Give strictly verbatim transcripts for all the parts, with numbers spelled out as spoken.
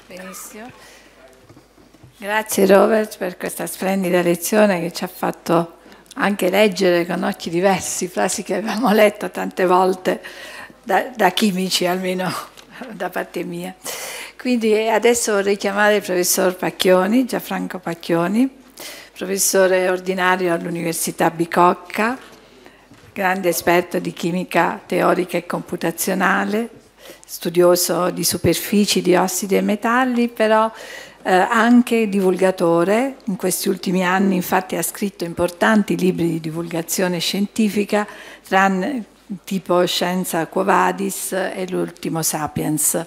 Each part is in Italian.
Benissimo. Grazie Robert per questa splendida lezione che ci ha fatto anche leggere con occhi diversi frasi che avevamo letto tante volte da, da chimici, almeno da parte mia. Quindi adesso vorrei chiamare il professor Pacchioni, Gianfranco Pacchioni, professore ordinario all'Università Bicocca, grande esperto di chimica teorica e computazionale, studioso di superfici, di ossidi e metalli, però eh, anche divulgatore. In questi ultimi anni infatti ha scritto importanti libri di divulgazione scientifica, tranne tipo Scienza Quo Vadis e l'ultimo Sapiens.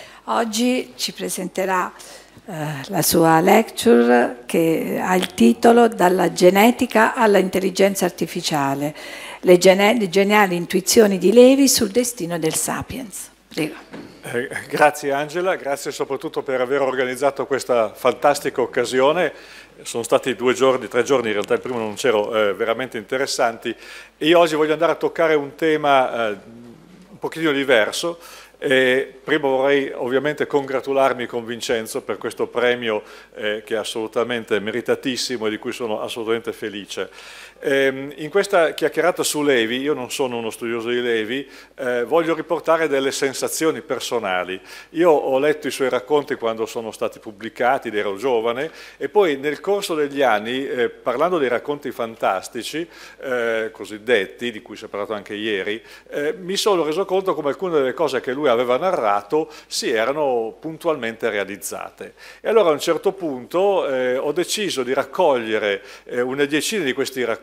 Oggi ci presenterà eh, la sua lecture che ha il titolo Dalla genetica all'intelligenza artificiale, le, gene le geniali intuizioni di Levi sul destino del Sapiens. Prego. Eh, grazie Angela, grazie soprattutto per aver organizzato questa fantastica occasione. Sono stati due giorni, tre giorni, in realtà il primo non c'ero, eh, veramente interessanti. E io oggi voglio andare a toccare un tema eh, un pochino diverso. E prima vorrei ovviamente congratularmi con Vincenzo per questo premio eh, che è assolutamente meritatissimo e di cui sono assolutamente felice. Eh, in questa chiacchierata su Levi, io non sono uno studioso di Levi, eh, voglio riportare delle sensazioni personali. Io ho letto i suoi racconti quando sono stati pubblicati, ed ero giovane, e poi nel corso degli anni, eh, parlando dei racconti fantastici, eh, cosiddetti, di cui si è parlato anche ieri, eh, mi sono reso conto come alcune delle cose che lui aveva narrato si erano puntualmente realizzate. E allora a un certo punto eh, ho deciso di raccogliere eh, una decina di questi racconti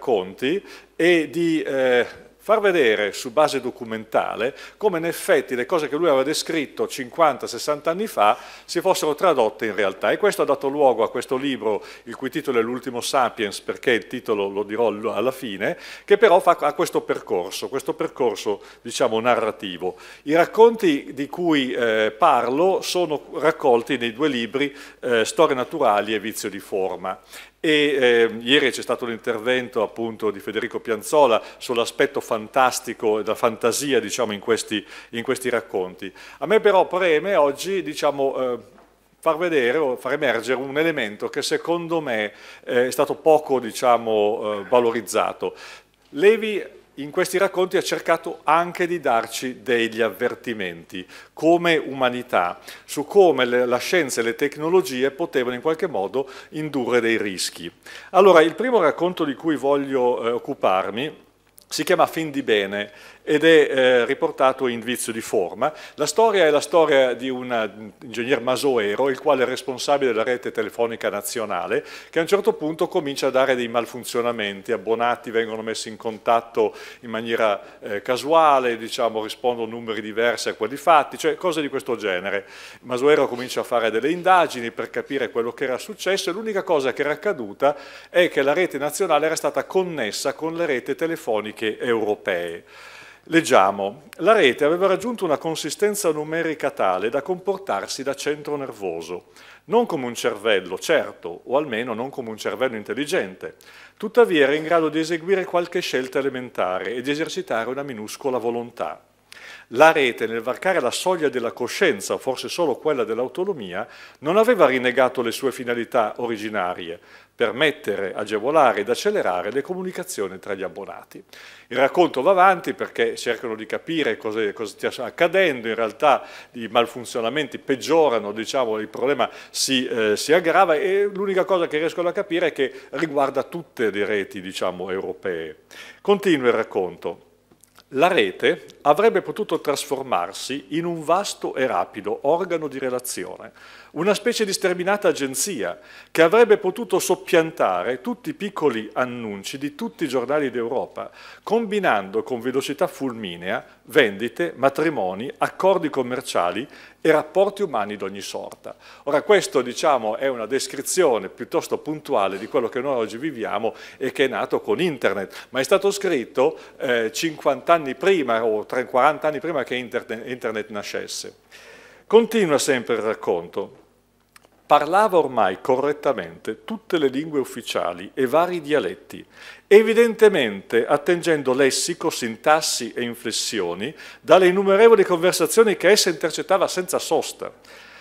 e di eh, far vedere su base documentale come in effetti le cose che lui aveva descritto cinquanta sessanta anni fa si fossero tradotte in realtà. E questo ha dato luogo a questo libro, il cui titolo è L'ultimo Sapiens, perché il titolo lo dirò alla fine, che però fa, ha questo percorso, questo percorso diciamo narrativo. I racconti di cui eh, parlo sono raccolti nei due libri eh, Storie naturali e Vizio di forma. E eh, ieri c'è stato un intervento appunto di Federico Pianzola sull'aspetto fantastico e la fantasia diciamo in questi, in questi racconti. A me però preme oggi diciamo eh, far vedere o far emergere un elemento che secondo me eh, è stato poco diciamo eh, valorizzato. Levi in questi racconti ha cercato anche di darci degli avvertimenti come umanità su come le, la scienza e le tecnologie potevano in qualche modo indurre dei rischi. Allora, il primo racconto di cui voglio eh, occuparmi si chiama Fin di bene ed è eh, riportato in Vizio di forma. La storia è la storia di un ingegner masoero, il quale è responsabile della rete telefonica nazionale, che a un certo punto comincia a dare dei malfunzionamenti, abbonati vengono messi in contatto in maniera eh, casuale, diciamo, rispondono numeri diversi a quelli fatti, cioè cose di questo genere. Masoero comincia a fare delle indagini per capire quello che era successo e l'unica cosa che era accaduta è che la rete nazionale era stata connessa con le reti telefoniche europee. Leggiamo, la rete aveva raggiunto una consistenza numerica tale da comportarsi da centro nervoso, non come un cervello, certo, o almeno non come un cervello intelligente. Tuttavia era in grado di eseguire qualche scelta elementare e di esercitare una minuscola volontà. La rete, nel varcare la soglia della coscienza, o forse solo quella dell'autonomia, non aveva rinnegato le sue finalità originarie, permettere, agevolare ed accelerare le comunicazioni tra gli abbonati. Il racconto va avanti perché cercano di capire cosa, cosa stia accadendo, in realtà i malfunzionamenti peggiorano, diciamo, il problema si, eh, si aggrava e l'unica cosa che riescono a capire è che riguarda tutte le reti, diciamo, europee. Continua il racconto. La rete avrebbe potuto trasformarsi in un vasto e rapido organo di relazione, una specie di sterminata agenzia che avrebbe potuto soppiantare tutti i piccoli annunci di tutti i giornali d'Europa, combinando con velocità fulminea vendite, matrimoni, accordi commerciali e rapporti umani d'ogni sorta. Ora questo diciamo è una descrizione piuttosto puntuale di quello che noi oggi viviamo e che è nato con internet, ma è stato scritto eh, cinquanta anni prima o quaranta anni prima che internet, internet nascesse. Continua sempre il racconto. Parlava ormai correttamente tutte le lingue ufficiali e vari dialetti, evidentemente attingendo lessico, sintassi e inflessioni dalle innumerevoli conversazioni che essa intercettava senza sosta.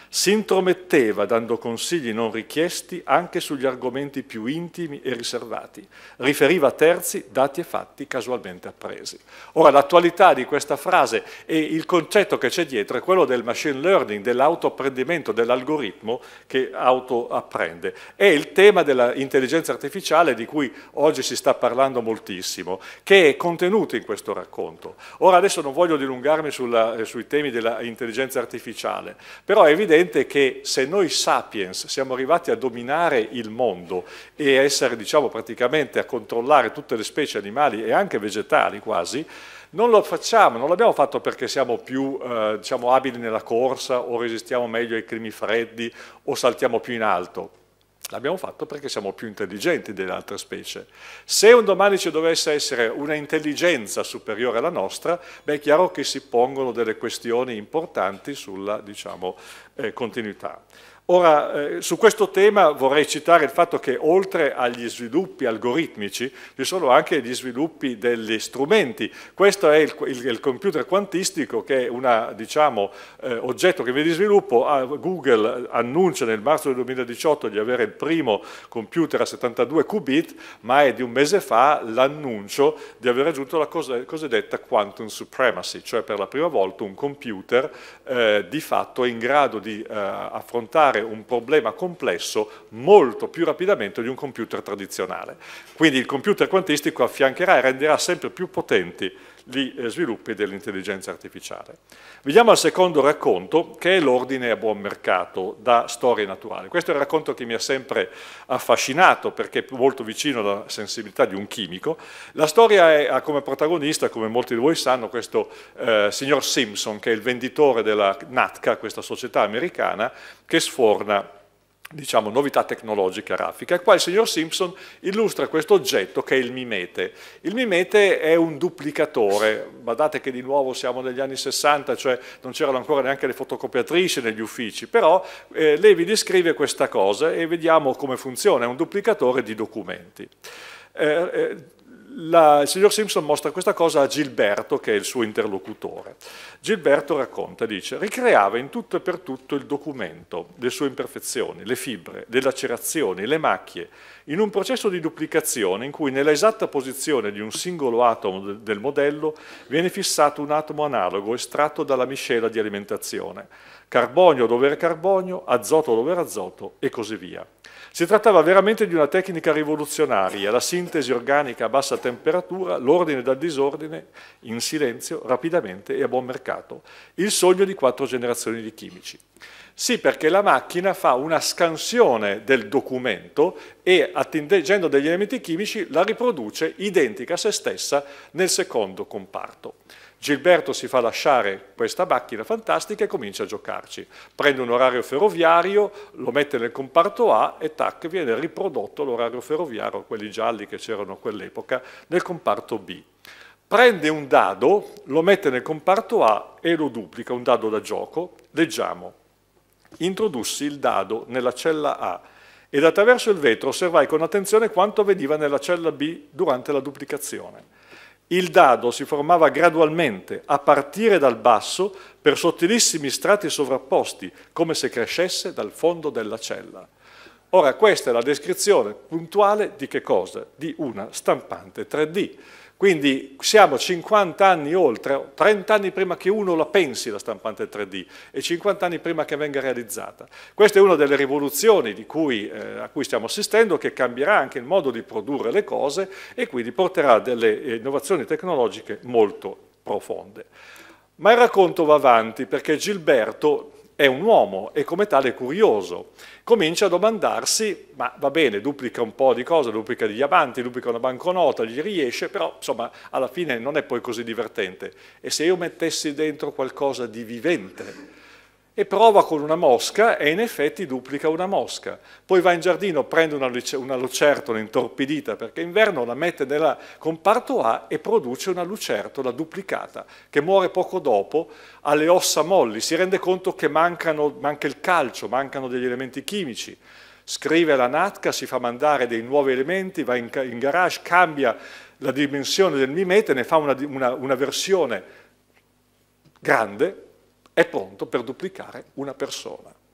Si intrometteva dando consigli non richiesti anche sugli argomenti più intimi e riservati. Riferiva a terzi dati e fatti casualmente appresi. Ora, l'attualità di questa frase e il concetto che c'è dietro è quello del machine learning, dell'autoapprendimento, dell'algoritmo che autoapprende. È il tema dell'intelligenza artificiale di cui oggi si sta parlando moltissimo, che è contenuto in questo racconto. Ora, adesso non voglio dilungarmi sulla, eh, sui temi dell'intelligenza artificiale, però è evidente che se noi sapiens siamo arrivati a dominare il mondo e a essere, diciamo, praticamente a controllare tutte le specie animali e anche vegetali quasi, non lo facciamo, non l'abbiamo fatto perché siamo più eh, diciamo, abili nella corsa o resistiamo meglio ai climi freddi o saltiamo più in alto. L'abbiamo fatto perché siamo più intelligenti delle altre specie. Se un domani ci dovesse essere una intelligenza superiore alla nostra, beh, è chiaro che si pongono delle questioni importanti sulla, diciamo, eh, continuità. Ora, eh, su questo tema vorrei citare il fatto che oltre agli sviluppi algoritmici ci sono anche gli sviluppi degli strumenti. Questo è il, il, il computer quantistico, che è un diciamo, eh, oggetto che viene di sviluppo. Ah, Google annuncia nel marzo del duemiladiciotto di avere il primo computer a settantadue qubit, ma è di un mese fa l'annuncio di aver raggiunto la cosa, cosiddetta quantum supremacy, cioè per la prima volta un computer eh, di fatto in grado di eh, affrontare un problema complesso molto più rapidamente di un computer tradizionale. Quindi il computer quantistico affiancherà e renderà sempre più potenti gli sviluppi dell'intelligenza artificiale. Vediamo al secondo racconto, che è l'ordine a buon mercato da storie naturali. Questo è il racconto che mi ha sempre affascinato perché è molto vicino alla sensibilità di un chimico. La storia è, ha come protagonista, come molti di voi sanno, questo eh, signor Simpson, che è il venditore della Natka, questa società americana che sforna, diciamo, novità tecnologiche a raffica. E qua il signor Simpson illustra questo oggetto che è il mimete. Il mimete è un duplicatore, guardate che di nuovo siamo negli anni sessanta, cioè non c'erano ancora neanche le fotocopiatrici negli uffici, però eh, lei vi descrive questa cosa e vediamo come funziona, è un duplicatore di documenti. Eh, eh, La, il signor Simpson mostra questa cosa a Gilberto, che è il suo interlocutore. Gilberto racconta, dice, ricreava in tutto e per tutto il documento, le sue imperfezioni, le fibre, le lacerazioni, le macchie, in un processo di duplicazione in cui nella esatta posizione di un singolo atomo del modello viene fissato un atomo analogo estratto dalla miscela di alimentazione, carbonio dove era carbonio, azoto dove era azoto e così via. Si trattava veramente di una tecnica rivoluzionaria, la sintesi organica a bassa temperatura, l'ordine dal disordine, in silenzio, rapidamente e a buon mercato. Il sogno di quattro generazioni di chimici. Sì, perché la macchina fa una scansione del documento e, attingendo degli elementi chimici, la riproduce identica a se stessa nel secondo comparto. Gilberto si fa lasciare questa macchina fantastica e comincia a giocarci. Prende un orario ferroviario, lo mette nel comparto A e tac, viene riprodotto l'orario ferroviario, quelli gialli che c'erano a quell'epoca, nel comparto B. Prende un dado, lo mette nel comparto A e lo duplica, un dado da gioco. Leggiamo. Introdussi il dado nella cella A ed attraverso il vetro osservai con attenzione quanto avveniva nella cella B durante la duplicazione. Il dado si formava gradualmente, a partire dal basso, per sottilissimi strati sovrapposti, come se crescesse dal fondo della cella. Ora, questa è la descrizione puntuale di che cosa? Di una stampante tre D. Quindi siamo cinquanta anni oltre, trenta anni prima che uno la pensi la stampante tre D e cinquanta anni prima che venga realizzata. Questa è una delle rivoluzioni di cui, eh, a cui stiamo assistendo, che cambierà anche il modo di produrre le cose e quindi porterà delle innovazioni tecnologiche molto profonde. Ma il racconto va avanti perché Gilberto è un uomo e come tale curioso. Comincia a domandarsi, ma va bene, duplica un po' di cose, duplica degli diamanti, duplica una banconota, gli riesce, però insomma alla fine non è poi così divertente. E se io mettessi dentro qualcosa di vivente? E prova con una mosca e in effetti duplica una mosca. Poi va in giardino, prende una, una lucertola intorpidita perché inverno, la mette nel comparto A e produce una lucertola duplicata che muore poco dopo, ha le ossa molli, si rende conto che mancano, manca il calcio, mancano degli elementi chimici. Scrive alla Natka, si fa mandare dei nuovi elementi, va in, in garage, cambia la dimensione del mimete, ne fa una, una, una versione grande, è pronto per duplicare una persona.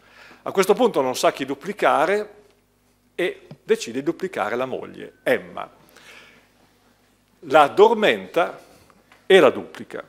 A questo punto non sa chi duplicare e decide di duplicare la moglie, Emma. La addormenta e la duplica.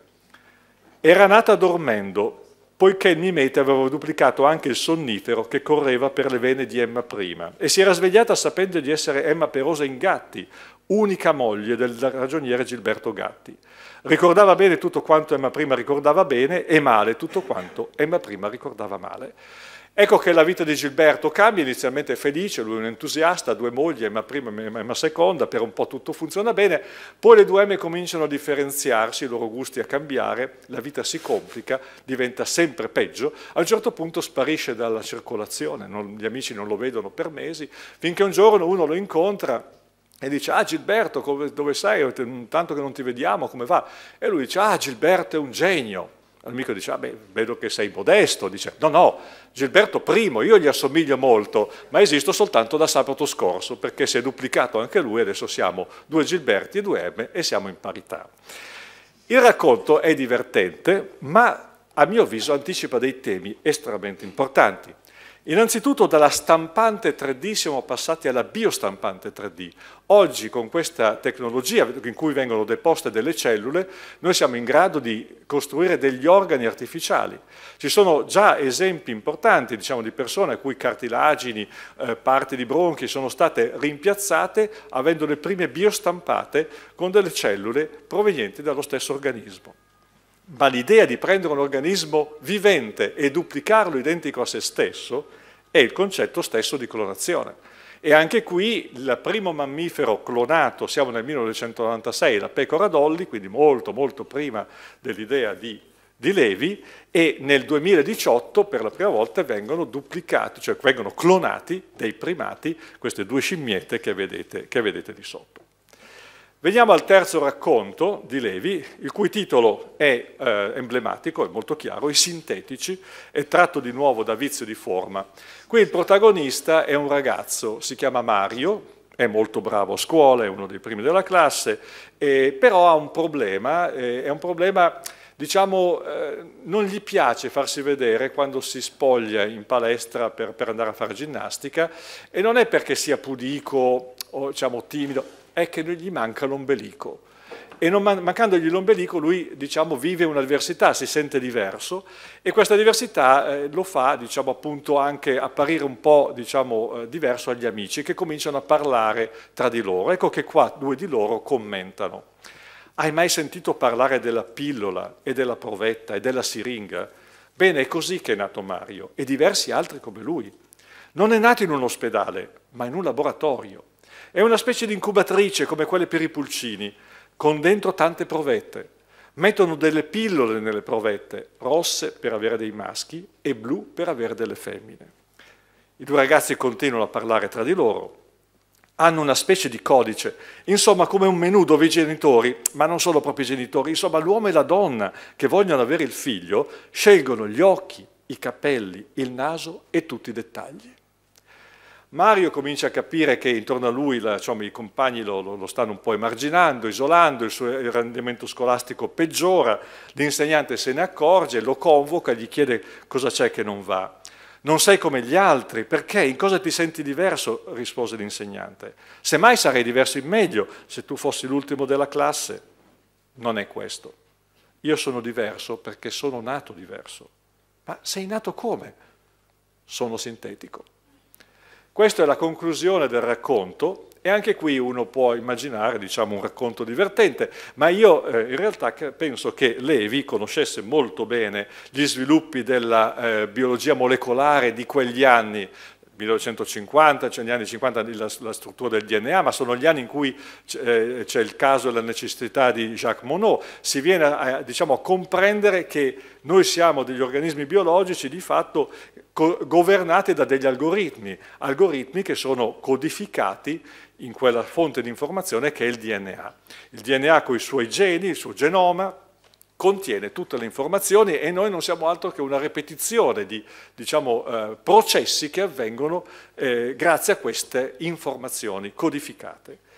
Era nata dormendo, poiché il mimete aveva duplicato anche il sonnifero che correva per le vene di Emma prima, e si era svegliata sapendo di essere Emma Perosa Ingatti, unica moglie del ragioniere Gilberto Gatti. Ricordava bene tutto quanto Emma prima ricordava bene e male tutto quanto Emma prima ricordava male. Ecco che la vita di Gilberto cambia, inizialmente è felice, lui è un entusiasta, due mogli, Emma prima e Emma seconda, per un po' tutto funziona bene, poi le due Emme cominciano a differenziarsi, i loro gusti a cambiare, la vita si complica, diventa sempre peggio, a un certo punto sparisce dalla circolazione, non, gli amici non lo vedono per mesi, finché un giorno uno lo incontra e dice: ah Gilberto, dove sei? Tanto che non ti vediamo, come va? E lui dice: ah Gilberto è un genio. L'amico dice: ah beh, vedo che sei modesto. Dice: no, no, Gilberto primo, io gli assomiglio molto, ma esisto soltanto da sabato scorso, perché si è duplicato anche lui, adesso siamo due Gilberti e due Emme e siamo in parità. Il racconto è divertente, ma a mio avviso anticipa dei temi estremamente importanti. Innanzitutto dalla stampante tre D siamo passati alla biostampante tre D. Oggi con questa tecnologia in cui vengono deposte delle cellule noi siamo in grado di costruire degli organi artificiali. Ci sono già esempi importanti, diciamo, di persone a cui cartilagini, eh, parti di bronchi sono state rimpiazzate avendo le prime biostampate con delle cellule provenienti dallo stesso organismo. Ma l'idea di prendere un organismo vivente e duplicarlo identico a se stesso è il concetto stesso di clonazione. E anche qui il primo mammifero clonato, siamo nel millenovecentonovantasei, la pecora Dolly, quindi molto molto prima dell'idea di, di Levi, e nel duemiladiciotto per la prima volta vengono duplicati, cioè vengono clonati dei primati, queste due scimmiette che vedete, che vedete di sotto. Veniamo al terzo racconto di Levi, il cui titolo è eh, emblematico, è molto chiaro, I Sintetici, è tratto di nuovo da Vizio di forma. Qui il protagonista è un ragazzo, si chiama Mario, è molto bravo a scuola, è uno dei primi della classe, eh, però ha un problema, eh, è un problema, diciamo, eh, non gli piace farsi vedere quando si spoglia in palestra per, per andare a fare ginnastica, e non è perché sia pudico o diciamo timido, è che gli manca l'ombelico. E non man mancandogli l'ombelico lui, diciamo, vive un'avversità, si sente diverso, e questa diversità eh, lo fa, diciamo, appunto anche apparire un po', diciamo, eh, diverso agli amici, che cominciano a parlare tra di loro. Ecco che qua due di loro commentano: hai mai sentito parlare della pillola e della provetta e della siringa? Bene, è così che è nato Mario e diversi altri come lui. Non è nato in un ospedale, ma in un laboratorio. È una specie di incubatrice come quelle per i pulcini, con dentro tante provette. Mettono delle pillole nelle provette, rosse per avere dei maschi e blu per avere delle femmine. I due ragazzi continuano a parlare tra di loro, hanno una specie di codice, insomma come un menù dove i genitori, ma non solo proprio i genitori, insomma l'uomo e la donna che vogliono avere il figlio, scelgono gli occhi, i capelli, il naso e tutti i dettagli. Mario comincia a capire che intorno a lui la, diciamo, i compagni lo, lo, lo stanno un po' emarginando, isolando, il suo rendimento scolastico peggiora, l'insegnante se ne accorge, lo convoca, gli chiede cosa c'è che non va. Non sei come gli altri, perché? In cosa ti senti diverso? Rispose l'insegnante. Semmai sarei diverso in meglio se tu fossi l'ultimo della classe. Non è questo. Io sono diverso perché sono nato diverso. Ma sei nato come? Sono sintetico. Questa è la conclusione del racconto, e anche qui uno può immaginare, diciamo, un racconto divertente, ma io eh, in realtà penso che Levi conoscesse molto bene gli sviluppi della eh, biologia molecolare di quegli anni, millenovecentocinquanta, cioè negli anni cinquanta la, la struttura del D N A, ma sono gli anni in cui eh, c'è il caso e la necessità di Jacques Monod, si viene a, diciamo, a comprendere che noi siamo degli organismi biologici di fatto governati da degli algoritmi, algoritmi che sono codificati in quella fonte di informazione che è il D N A. Il D N A con i suoi geni, il suo genoma, contiene tutte le informazioni e noi non siamo altro che una ripetizione di, diciamo, eh, processi che avvengono eh, grazie a queste informazioni codificate.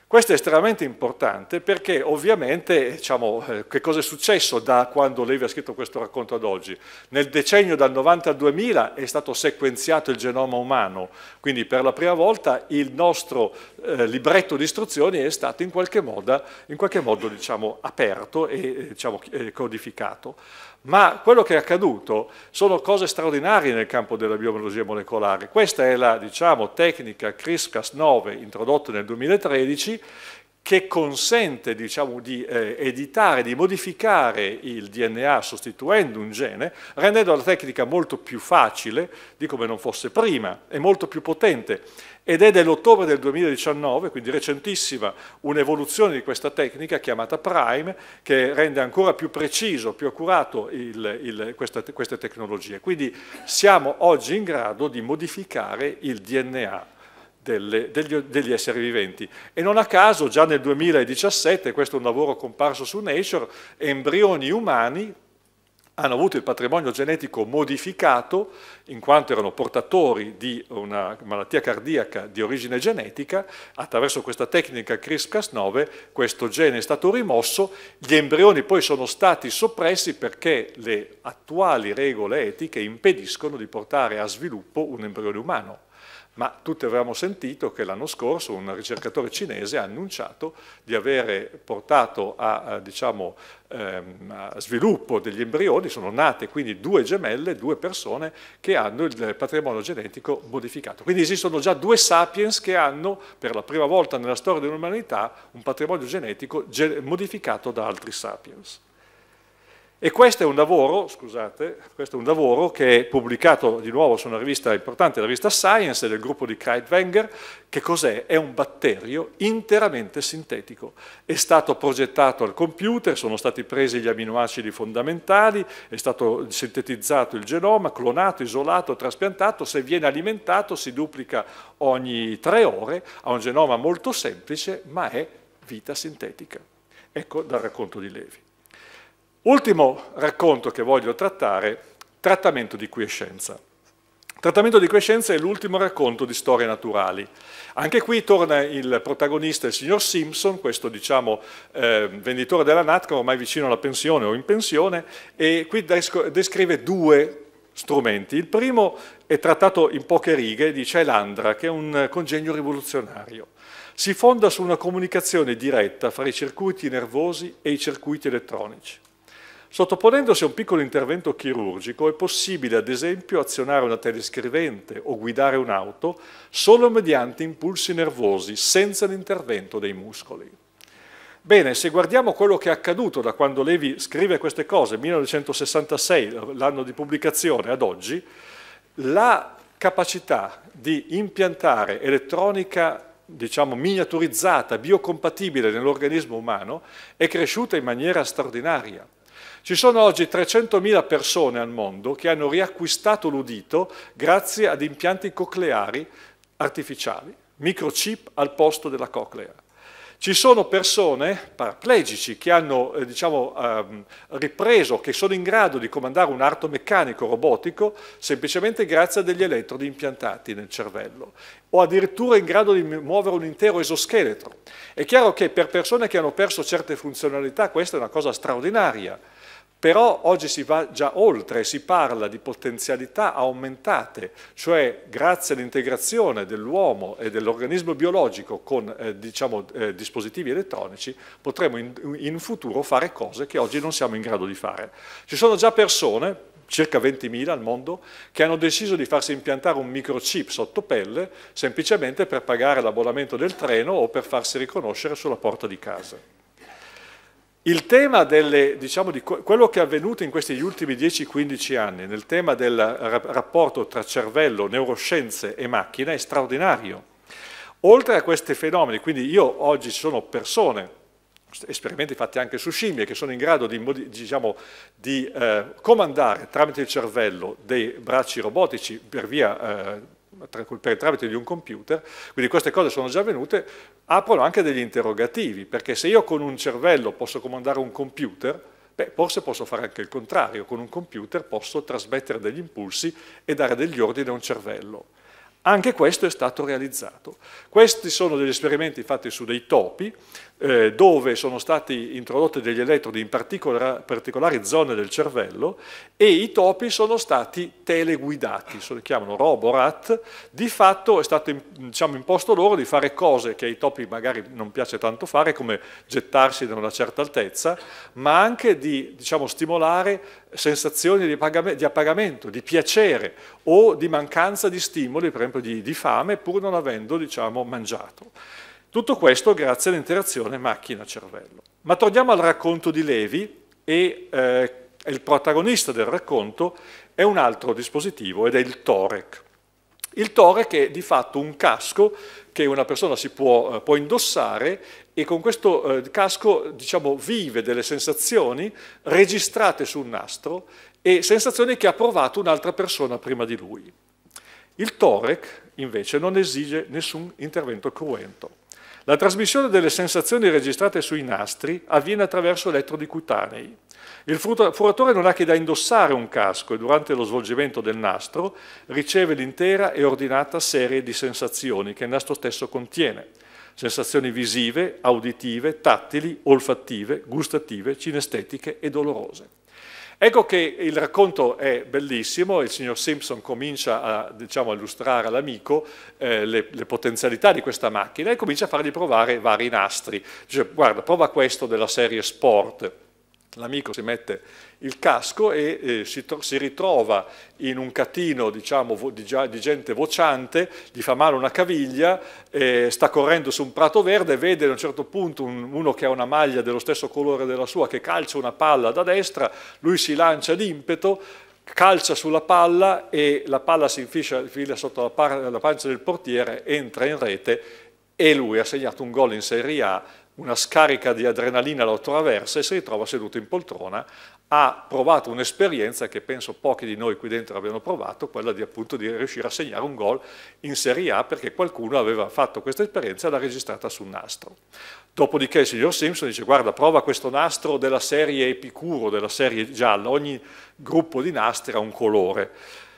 Questo è estremamente importante perché ovviamente, diciamo, eh, che cosa è successo da quando Levi ha scritto questo racconto ad oggi? Nel decennio dal novanta al duemila è stato sequenziato il genoma umano, quindi per la prima volta il nostro eh, libretto di istruzioni è stato in qualche modo, in qualche modo diciamo, aperto e diciamo, codificato. Ma quello che è accaduto sono cose straordinarie nel campo della biologia molecolare. Questa è la diciamo, tecnica CRISPR Cas nove introdotta nel duemilatredici che consente diciamo, di eh, editare, di modificare il D N A sostituendo un gene, rendendo la tecnica molto più facile di come non fosse prima e molto più potente. Ed è dell'ottobre del duemiladiciannove, quindi recentissima, un'evoluzione di questa tecnica chiamata Prime, che rende ancora più preciso, più accurato il, il, questa, queste tecnologie. Quindi siamo oggi in grado di modificare il D N A delle, degli, degli esseri viventi. E non a caso, già nel duemiladiciassette, questo è un lavoro comparso su Nature, embrioni umani hanno avuto il patrimonio genetico modificato in quanto erano portatori di una malattia cardiaca di origine genetica. Attraverso questa tecnica CRISPR Cas nove questo gene è stato rimosso, gli embrioni poi sono stati soppressi perché le attuali regole etiche impediscono di portare a sviluppo un embrione umano. Ma tutti avevamo sentito che l'anno scorso un ricercatore cinese ha annunciato di avere portato a, a, diciamo, ehm, a sviluppo degli embrioni, sono nate quindi due gemelle, due persone che hanno il patrimonio genetico modificato. Quindi esistono già due sapiens che hanno per la prima volta nella storia dell'umanità un patrimonio genetico modificato da altri sapiens. E questo è un lavoro, scusate, questo è un lavoro che è pubblicato di nuovo su una rivista importante, la rivista Science, del gruppo di Kreitwenger. Che cos'è? È un batterio interamente sintetico. È stato progettato al computer, sono stati presi gli aminoacidi fondamentali, è stato sintetizzato il genoma, clonato, isolato, traspiantato, se viene alimentato si duplica ogni tre ore, ha un genoma molto semplice, ma è vita sintetica. Ecco dal racconto di Levi. Ultimo racconto che voglio trattare, trattamento di quiescenza. Trattamento di quiescenza è l'ultimo racconto di Storie naturali. Anche qui torna il protagonista, il signor Simpson, questo diciamo eh, venditore della Natca, ormai vicino alla pensione o in pensione, e qui descrive due strumenti. Il primo è trattato in poche righe, dice Elandra, che è un congegno rivoluzionario. Si fonda su una comunicazione diretta fra i circuiti nervosi e i circuiti elettronici. Sottoponendosi a un piccolo intervento chirurgico è possibile ad esempio azionare una telescrivente o guidare un'auto solo mediante impulsi nervosi, senza l'intervento dei muscoli. Bene, se guardiamo quello che è accaduto da quando Levi scrive queste cose, millenovecentosessantasei, l'anno di pubblicazione, ad oggi, la capacità di impiantare elettronica diciamo miniaturizzata, biocompatibile nell'organismo umano è cresciuta in maniera straordinaria. Ci sono oggi trecentomila persone al mondo che hanno riacquistato l'udito grazie ad impianti cocleari artificiali, microchip al posto della coclea. Ci sono persone paraplegici che hanno eh, diciamo, ehm, ripreso, che sono in grado di comandare un arto meccanico robotico semplicemente grazie a degli elettrodi impiantati nel cervello, o addirittura in grado di muovere un intero esoscheletro. È chiaro che per persone che hanno perso certe funzionalità questa è una cosa straordinaria. Però oggi si va già oltre, si parla di potenzialità aumentate, cioè grazie all'integrazione dell'uomo e dell'organismo biologico con eh, diciamo, eh, dispositivi elettronici, potremo in, in futuro fare cose che oggi non siamo in grado di fare. Ci sono già persone, circa ventimila al mondo, che hanno deciso di farsi impiantare un microchip sotto pelle semplicemente per pagare l'abbonamento del treno o per farsi riconoscere sulla porta di casa. Il tema delle, diciamo, di quello che è avvenuto in questi ultimi dieci quindici anni nel tema del rapporto tra cervello, neuroscienze e macchina è straordinario. Oltre a questi fenomeni, quindi io oggi ci sono persone, esperimenti fatti anche su scimmie, che sono in grado di, diciamo, di eh, comandare tramite il cervello dei bracci robotici per via eh, per il tramite di un computer, quindi queste cose sono già avvenute, aprono anche degli interrogativi, perché se io con un cervello posso comandare un computer, beh, forse posso fare anche il contrario, con un computer posso trasmettere degli impulsi e dare degli ordini a un cervello. Anche questo è stato realizzato. Questi sono degli esperimenti fatti su dei topi, eh, dove sono stati introdotti degli elettrodi in particola- particolari zone del cervello e i topi sono stati teleguidati, si chiamano roborat. Di fatto è stato, diciamo, imposto loro di fare cose che ai topi magari non piace tanto fare, come gettarsi da una certa altezza, ma anche di, diciamo, stimolare sensazioni di, di appagamento, di piacere o di mancanza di stimoli, per esempio di, di fame, pur non avendo, diciamo, mangiato. Tutto questo grazie all'interazione macchina-cervello. Ma torniamo al racconto di Levi e eh, il protagonista del racconto è un altro dispositivo ed è il Torek. Il Torek è di fatto un casco che una persona si può, eh, può indossare e con questo eh, casco, diciamo, vive delle sensazioni registrate su un nastro e sensazioni che ha provato un'altra persona prima di lui. Il Torek invece non esige nessun intervento cruento. La trasmissione delle sensazioni registrate sui nastri avviene attraverso elettrodi cutanei. Il furatore non ha che da indossare un casco e durante lo svolgimento del nastro riceve l'intera e ordinata serie di sensazioni che il nastro stesso contiene. Sensazioni visive, auditive, tattili, olfattive, gustative, cinestetiche e dolorose. Ecco che il racconto è bellissimo, il signor Simpson comincia a, diciamo, illustrare all'amico eh, le, le potenzialità di questa macchina e comincia a fargli provare vari nastri. Dice: guarda, prova questo della serie Sport. L'amico si mette il casco e eh, si, si ritrova in un catino, diciamo, di, di gente vociante, gli fa male una caviglia, eh, sta correndo su un prato verde, vede a un certo punto un, uno che ha una maglia dello stesso colore della sua che calcia una palla da destra, lui si lancia d'impeto, calcia sulla palla e la palla si infila, infila sotto la, par, la pancia del portiere, entra in rete e lui ha segnato un gol in Serie A. Una scarica di adrenalina lo attraversa e si ritrova seduto in poltrona. Ha provato un'esperienza che penso pochi di noi qui dentro abbiano provato, quella di appunto di riuscire a segnare un gol in Serie A perché qualcuno aveva fatto questa esperienza e l'ha registrata sul nastro. Dopodiché il signor Simpson dice: guarda, prova questo nastro della serie Epicuro, della serie gialla, ogni gruppo di nastri ha un colore.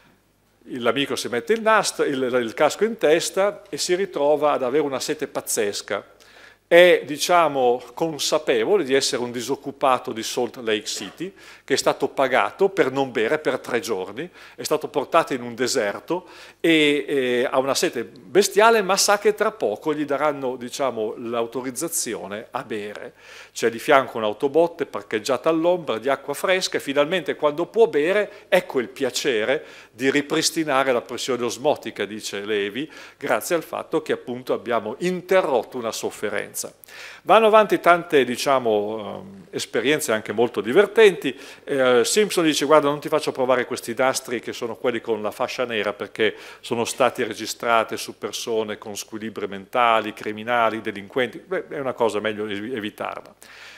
L'amico si mette il, nastro, il, il casco in testa e si ritrova ad avere una sete pazzesca. È, diciamo, consapevole di essere un disoccupato di Salt Lake City, che è stato pagato per non bere per tre giorni, è stato portato in un deserto e, e ha una sete bestiale, ma sa che tra poco gli daranno, diciamo, l'autorizzazione a bere. C'è di fianco un'autobotte parcheggiata all'ombra di acqua fresca e finalmente quando può bere, ecco il piacere di ripristinare la pressione osmotica, dice Levi, grazie al fatto che appunto abbiamo interrotto una sofferenza. Vanno avanti tante, diciamo, esperienze anche molto divertenti. Eh, Simpson dice: guarda, non ti faccio provare questi nastri che sono quelli con la fascia nera perché sono stati registrati su persone con squilibri mentali, criminali, delinquenti. Beh, è una cosa meglio evitarla.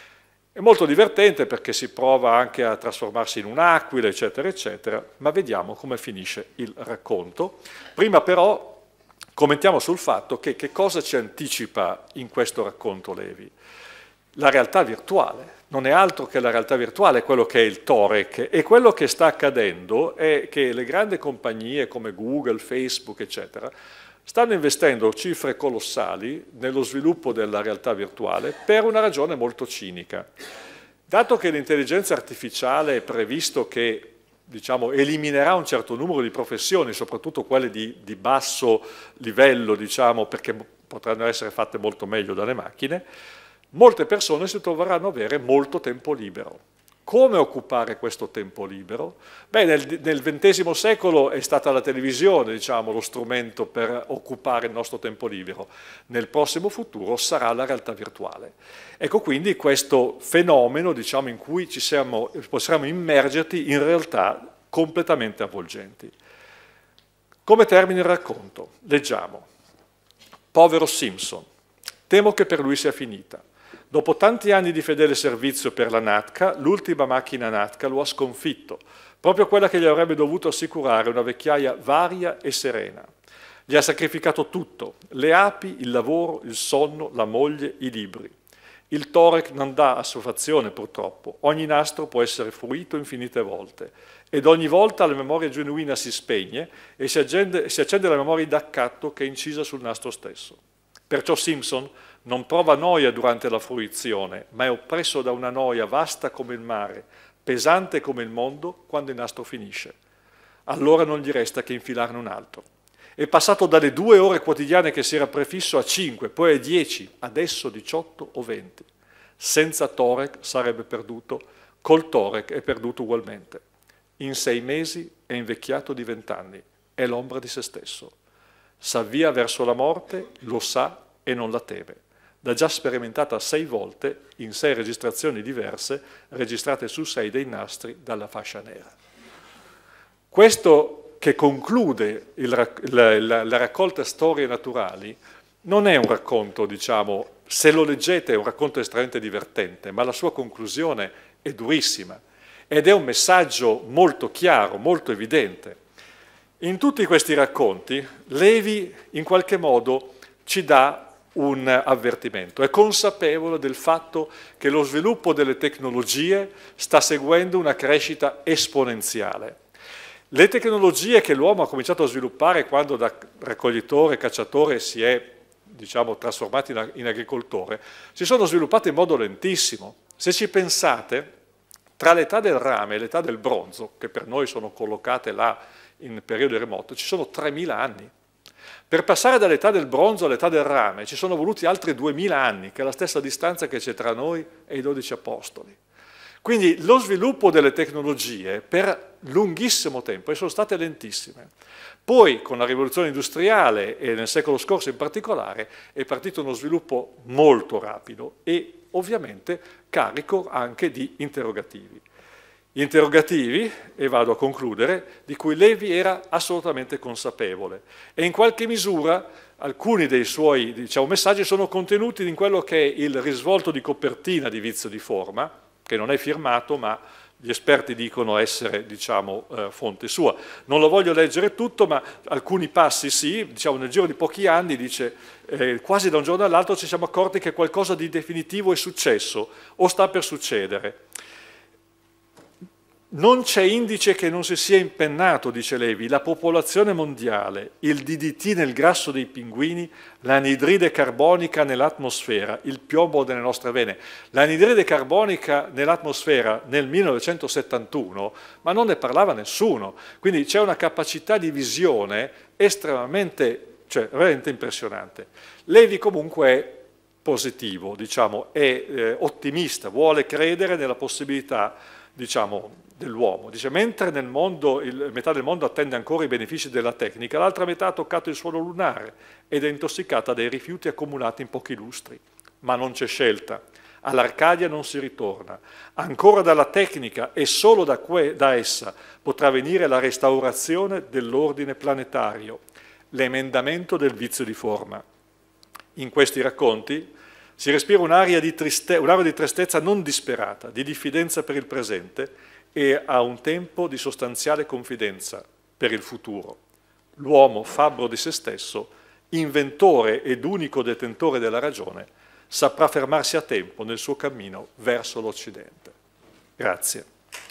È molto divertente perché si prova anche a trasformarsi in un'aquila, eccetera, eccetera, ma vediamo come finisce il racconto. Prima però commentiamo sul fatto che che cosa ci anticipa in questo racconto Levi? La realtà virtuale. Non è altro che la realtà virtuale quello che è il Torek, e quello che sta accadendo è che le grandi compagnie come Google, Facebook, eccetera, stanno investendo cifre colossali nello sviluppo della realtà virtuale per una ragione molto cinica. Dato che l'intelligenza artificiale è previsto che, diciamo, eliminerà un certo numero di professioni, soprattutto quelle di, di basso livello, diciamo, perché potranno essere fatte molto meglio dalle macchine, molte persone si troveranno ad avere molto tempo libero. Come occupare questo tempo libero? Beh, nel, nel ventesimo secolo è stata la televisione, diciamo, lo strumento per occupare il nostro tempo libero. Nel prossimo futuro sarà la realtà virtuale. Ecco quindi questo fenomeno, diciamo, in cui ci siamo, possiamo immergerti in realtà completamente avvolgenti. Come termina il racconto? Leggiamo. Povero Simpson, temo che per lui sia finita. Dopo tanti anni di fedele servizio per la Natka, l'ultima macchina Natka lo ha sconfitto, proprio quella che gli avrebbe dovuto assicurare una vecchiaia varia e serena. Gli ha sacrificato tutto, le api, il lavoro, il sonno, la moglie, i libri. Il Torek non dà assuefazione purtroppo, ogni nastro può essere fruito infinite volte ed ogni volta la memoria genuina si spegne e si accende, si accende la memoria d'accatto che è incisa sul nastro stesso. Perciò Simpson non prova noia durante la fruizione, ma è oppresso da una noia vasta come il mare, pesante come il mondo quando il nastro finisce. Allora non gli resta che infilarne un altro. È passato dalle due ore quotidiane che si era prefisso a cinque, poi a dieci, adesso diciotto o venti. Senza Torek sarebbe perduto, col Torek è perduto ugualmente. In sei mesi è invecchiato di vent'anni, è l'ombra di se stesso. S'avvia verso la morte, lo sa e non la teme. L'ha già sperimentata sei volte in sei registrazioni diverse, registrate su sei dei nastri dalla fascia nera. Questo che conclude il, la, la, la raccolta Storie naturali non è un racconto, diciamo, se lo leggete è un racconto estremamente divertente, ma la sua conclusione è durissima ed è un messaggio molto chiaro, molto evidente. In tutti questi racconti Levi in qualche modo ci dà un avvertimento, è consapevole del fatto che lo sviluppo delle tecnologie sta seguendo una crescita esponenziale. Le tecnologie che l'uomo ha cominciato a sviluppare quando da raccoglitore, cacciatore si è, diciamo, trasformato in, in agricoltore, si sono sviluppate in modo lentissimo. Se ci pensate, tra l'età del rame e l'età del bronzo, che per noi sono collocate là in periodo remoto, ci sono tremila anni. Per passare dall'età del bronzo all'età del rame ci sono voluti altri duemila anni, che è la stessa distanza che c'è tra noi e i dodici apostoli. Quindi lo sviluppo delle tecnologie per lunghissimo tempo sono state lentissime. Poi con la rivoluzione industriale e nel secolo scorso in particolare è partito uno sviluppo molto rapido e ovviamente carico anche di interrogativi. Interrogativi, e vado a concludere, di cui Levi era assolutamente consapevole e in qualche misura alcuni dei suoi, diciamo, messaggi sono contenuti in quello che è il risvolto di copertina di Vizio di forma, che non è firmato, ma gli esperti dicono essere, diciamo, eh, fonte sua. Non lo voglio leggere tutto, ma alcuni passi sì, diciamo nel giro di pochi anni, dice, eh, quasi da un giorno all'altro ci siamo accorti che qualcosa di definitivo è successo o sta per succedere. Non c'è indice che non si sia impennato, dice Levi, la popolazione mondiale, il D D T nel grasso dei pinguini, l'anidride carbonica nell'atmosfera, il piombo delle nostre vene. L'anidride carbonica nell'atmosfera nel millenovecentosettantuno, ma non ne parlava nessuno. Quindi c'è una capacità di visione estremamente, cioè veramente impressionante. Levi comunque è positivo, diciamo, è eh, ottimista, vuole credere nella possibilità, diciamo, dell'uomo. Dice, mentre nel mondo, il, metà del mondo attende ancora i benefici della tecnica, l'altra metà ha toccato il suolo lunare ed è intossicata dai rifiuti accumulati in pochi lustri. Ma non c'è scelta. All'Arcadia non si ritorna. Ancora dalla tecnica e solo da, que, da essa potrà venire la restaurazione dell'ordine planetario, l'emendamento del vizio di forma. In questi racconti si respira un'aria di, triste, un'aria di tristezza non disperata, di diffidenza per il presente e a un tempo di sostanziale confidenza per il futuro. L'uomo, fabbro di se stesso, inventore ed unico detentore della ragione, saprà fermarsi a tempo nel suo cammino verso l'Occidente. Grazie.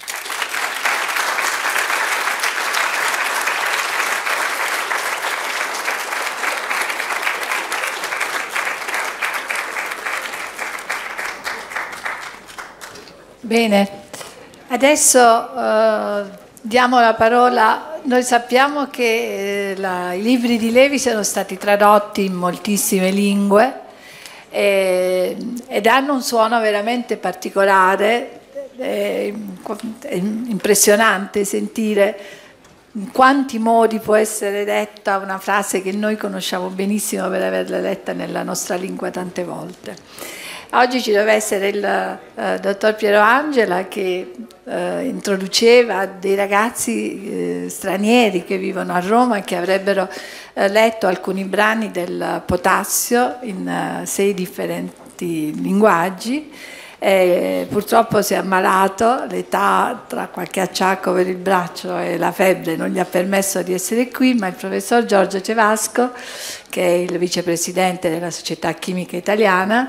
Bene. Adesso eh, diamo la parola, noi sappiamo che eh, la, i libri di Levi sono stati tradotti in moltissime lingue eh, ed hanno un suono veramente particolare, eh, è impressionante sentire in quanti modi può essere detta una frase che noi conosciamo benissimo per averla letta nella nostra lingua tante volte. Oggi ci deve essere il eh, dottor Piero Angela che eh, introduceva dei ragazzi eh, stranieri che vivono a Roma e che avrebbero eh, letto alcuni brani del Potassio in eh, sei differenti linguaggi. Eh, purtroppo si è ammalato, l'età tra qualche acciacco per il braccio e la febbre non gli ha permesso di essere qui, ma il professor Giorgio Cevasco, che è il vicepresidente della Società Chimica Italiana,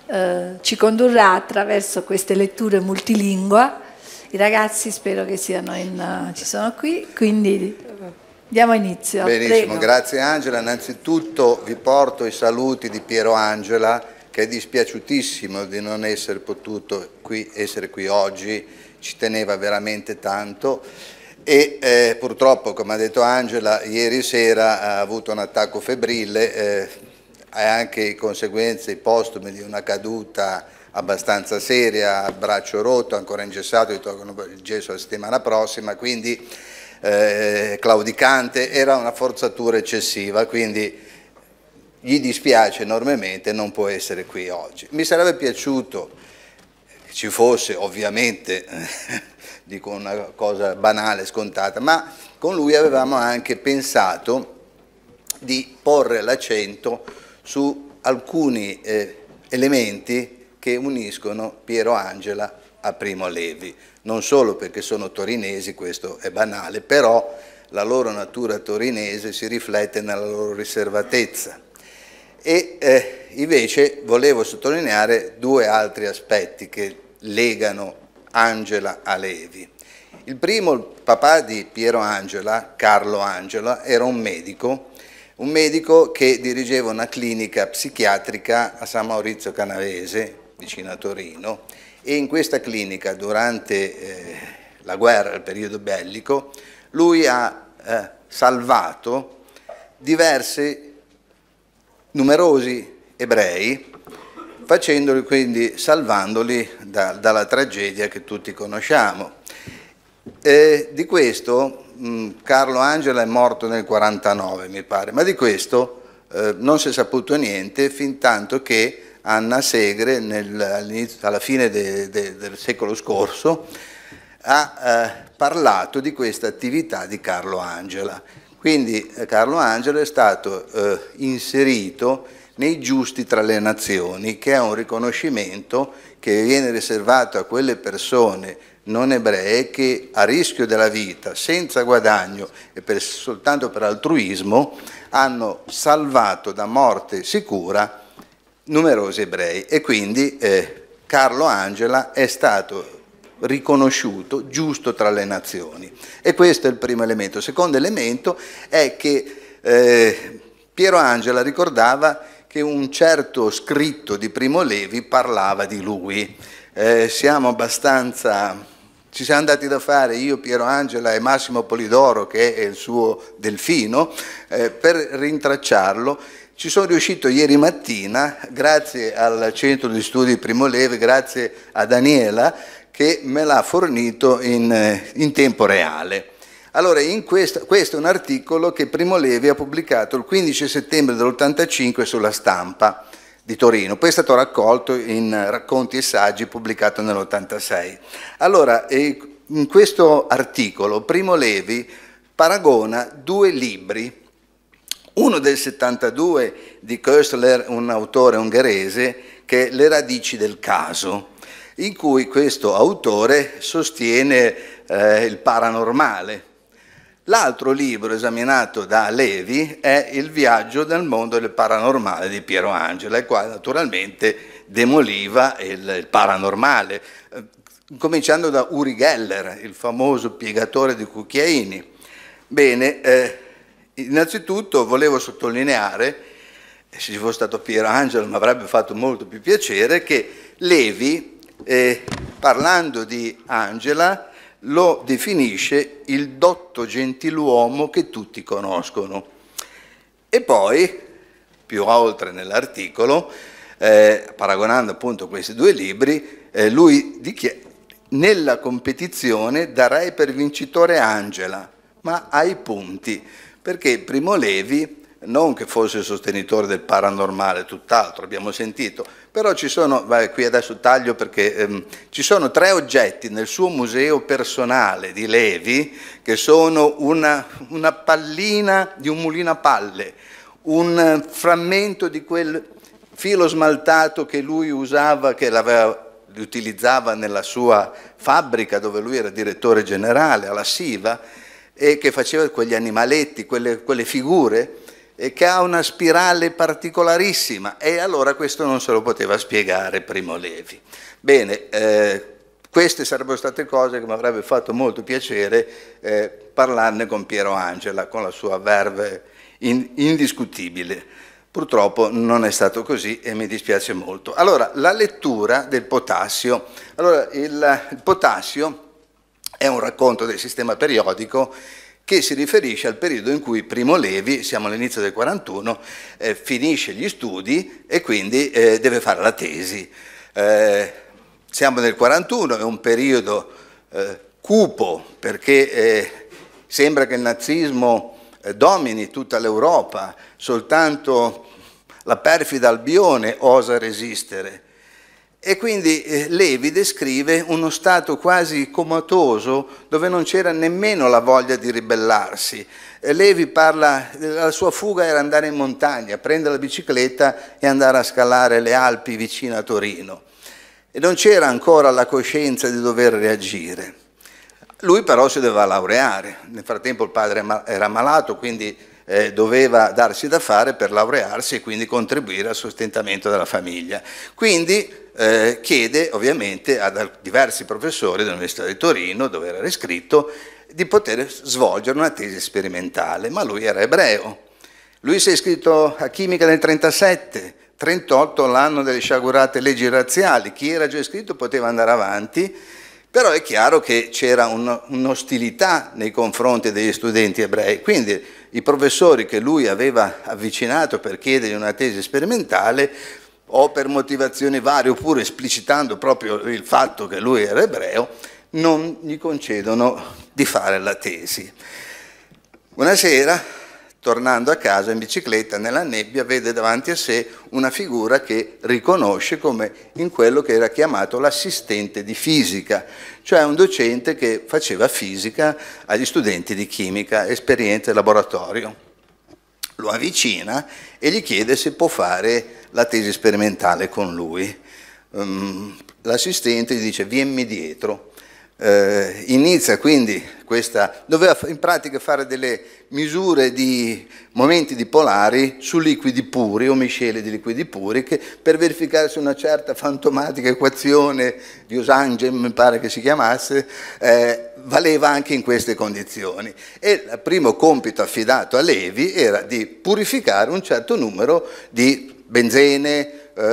eh, ci condurrà attraverso queste letture multilingua. I ragazzi spero che siano in, uh, ci sono qui, quindi diamo inizio. Benissimo, Prego. Grazie Angela. Innanzitutto vi porto i saluti di Piero Angela, che è dispiaciutissimo di non essere potuto qui, essere qui oggi, ci teneva veramente tanto e eh, purtroppo, come ha detto Angela, ieri sera ha avuto un attacco febbrile eh, e anche conseguenze postume di una caduta abbastanza seria, braccio rotto, ancora ingessato, gli tolgono il gesso la settimana prossima, quindi eh, claudicante, era una forzatura eccessiva, quindi gli dispiace enormemente, non può essere qui oggi. Mi sarebbe piaciuto che ci fosse, ovviamente, dico una cosa banale, scontata, ma con lui avevamo anche pensato di porre l'accento su alcuni eh, elementi che uniscono Piero Angela a Primo Levi, non solo perché sono torinesi, questo è banale, però la loro natura torinese si riflette nella loro riservatezza. E eh, invece volevo sottolineare due altri aspetti che legano Angela a Levi. Il primo, il papà di Piero Angela, Carlo Angela, era un medico, un medico che dirigeva una clinica psichiatrica a San Maurizio Canavese, vicino a Torino, e in questa clinica durante eh, la guerra, il periodo bellico, lui ha eh, salvato diversi, numerosi ebrei, facendoli quindi, salvandoli da, dalla tragedia che tutti conosciamo. E di questo mh, Carlo Angela è morto nel quarantanove, mi pare, ma di questo eh, non si è saputo niente fin tanto che Anna Segre, nel, alla fine de, de, del secolo scorso, ha eh, parlato di questa attività di Carlo Angela. Quindi eh, Carlo Angela è stato eh, inserito nei giusti tra le nazioni, che è un riconoscimento che viene riservato a quelle persone non ebree che a rischio della vita, senza guadagno e per, soltanto per altruismo, hanno salvato da morte sicura numerosi ebrei. E quindi eh, Carlo Angela è stato riconosciuto giusto tra le nazioni. E questo è il primo elemento. Il secondo elemento è che eh, Piero Angela ricordava che un certo scritto di Primo Levi parlava di lui. Eh, siamo abbastanza, ci siamo andati da fare io, Piero Angela e Massimo Polidoro, che è il suo Delfino, eh, per rintracciarlo. Ci sono riuscito ieri mattina, grazie al Centro di Studi Primo Levi, grazie a Daniela, che me l'ha fornito in, in tempo reale. Allora, in questo, questo è un articolo che Primo Levi ha pubblicato il quindici settembre dell'ottantacinque sulla Stampa di Torino, poi è stato raccolto in Racconti e Saggi, pubblicato nell'ottantasei. Allora, in questo articolo Primo Levi paragona due libri, uno del settantadue di Köstler, un autore ungherese, che è Le radici del caso, in cui questo autore sostiene eh, il paranormale. L'altro libro esaminato da Levi è Il viaggio nel mondo del paranormale di Piero Angela, il quale naturalmente demoliva il, il paranormale, eh, cominciando da Uri Geller, il famoso piegatore di cucchiaini. Bene, eh, innanzitutto volevo sottolineare, se ci fosse stato Piero Angela mi avrebbe fatto molto più piacere, che Levi, Eh, parlando di Angela, lo definisce il dotto gentiluomo che tutti conoscono. E poi, più oltre nell'articolo, eh, paragonando appunto questi due libri, eh, lui dichiara: nella competizione darei per vincitore Angela, ma ai punti, perché Primo Levi, non che fosse sostenitore del paranormale, tutt'altro, abbiamo sentito, però ci sono, vai, qui adesso taglio perché ehm, ci sono tre oggetti nel suo museo personale di Levi che sono una, una pallina di un mulino a palle, un frammento di quel filo smaltato che lui usava, che l'aveva, utilizzava nella sua fabbrica dove lui era direttore generale, alla Siva, e che faceva quegli animaletti, quelle, quelle figure. e che ha una spirale particolarissima, e allora questo non se lo poteva spiegare Primo Levi. Bene, eh, queste sarebbero state cose che mi avrebbe fatto molto piacere eh, parlarne con Piero Angela, con la sua verve in, indiscutibile. Purtroppo non è stato così e mi dispiace molto. Allora, la lettura del Potassio. Allora, il, il Potassio è un racconto del sistema periodico che si riferisce al periodo in cui Primo Levi, siamo all'inizio del quarantuno, eh, finisce gli studi e quindi eh, deve fare la tesi. Eh, siamo nel quarantuno, è un periodo eh, cupo, perché eh, sembra che il nazismo eh, domini tutta l'Europa, soltanto la perfida Albione osa resistere. E quindi eh, Levi descrive uno stato quasi comatoso dove non c'era nemmeno la voglia di ribellarsi. Eh, Levi parla, la sua fuga era andare in montagna, prendere la bicicletta e andare a scalare le Alpi vicino a Torino. E non c'era ancora la coscienza di dover reagire. Lui però si doveva laureare. Nel frattempo il padre era malato, quindi eh, doveva darsi da fare per laurearsi e quindi contribuire al sostentamento della famiglia. Quindi Eh, chiede ovviamente a diversi professori dell'Università di Torino, dove era iscritto, di poter svolgere una tesi sperimentale, ma lui era ebreo. Lui si è iscritto a chimica nel trentasette, trentotto l'anno delle sciagurate leggi razziali. Chi era già iscritto poteva andare avanti, però è chiaro che c'era un'ostilità nei confronti degli studenti ebrei, quindi i professori che lui aveva avvicinato per chiedergli una tesi sperimentale, o per motivazioni varie, oppure esplicitando proprio il fatto che lui era ebreo, non gli concedono di fare la tesi. Una sera, tornando a casa in bicicletta nella nebbia, vede davanti a sé una figura che riconosce come in quello che era chiamato l'assistente di fisica, cioè un docente che faceva fisica agli studenti di chimica, esperienze laboratorio. Lo avvicina e gli chiede se può fare la tesi sperimentale con lui. Um, l'assistente gli dice: vienmi dietro. Eh, inizia quindi questa, doveva in pratica fare delle misure di momenti dipolari su liquidi puri o miscele di liquidi puri, che per verificare se una certa fantomatica equazione di Osangem, mi pare che si chiamasse, eh, valeva anche in queste condizioni. E il primo compito affidato a Levi era di purificare un certo numero di benzene,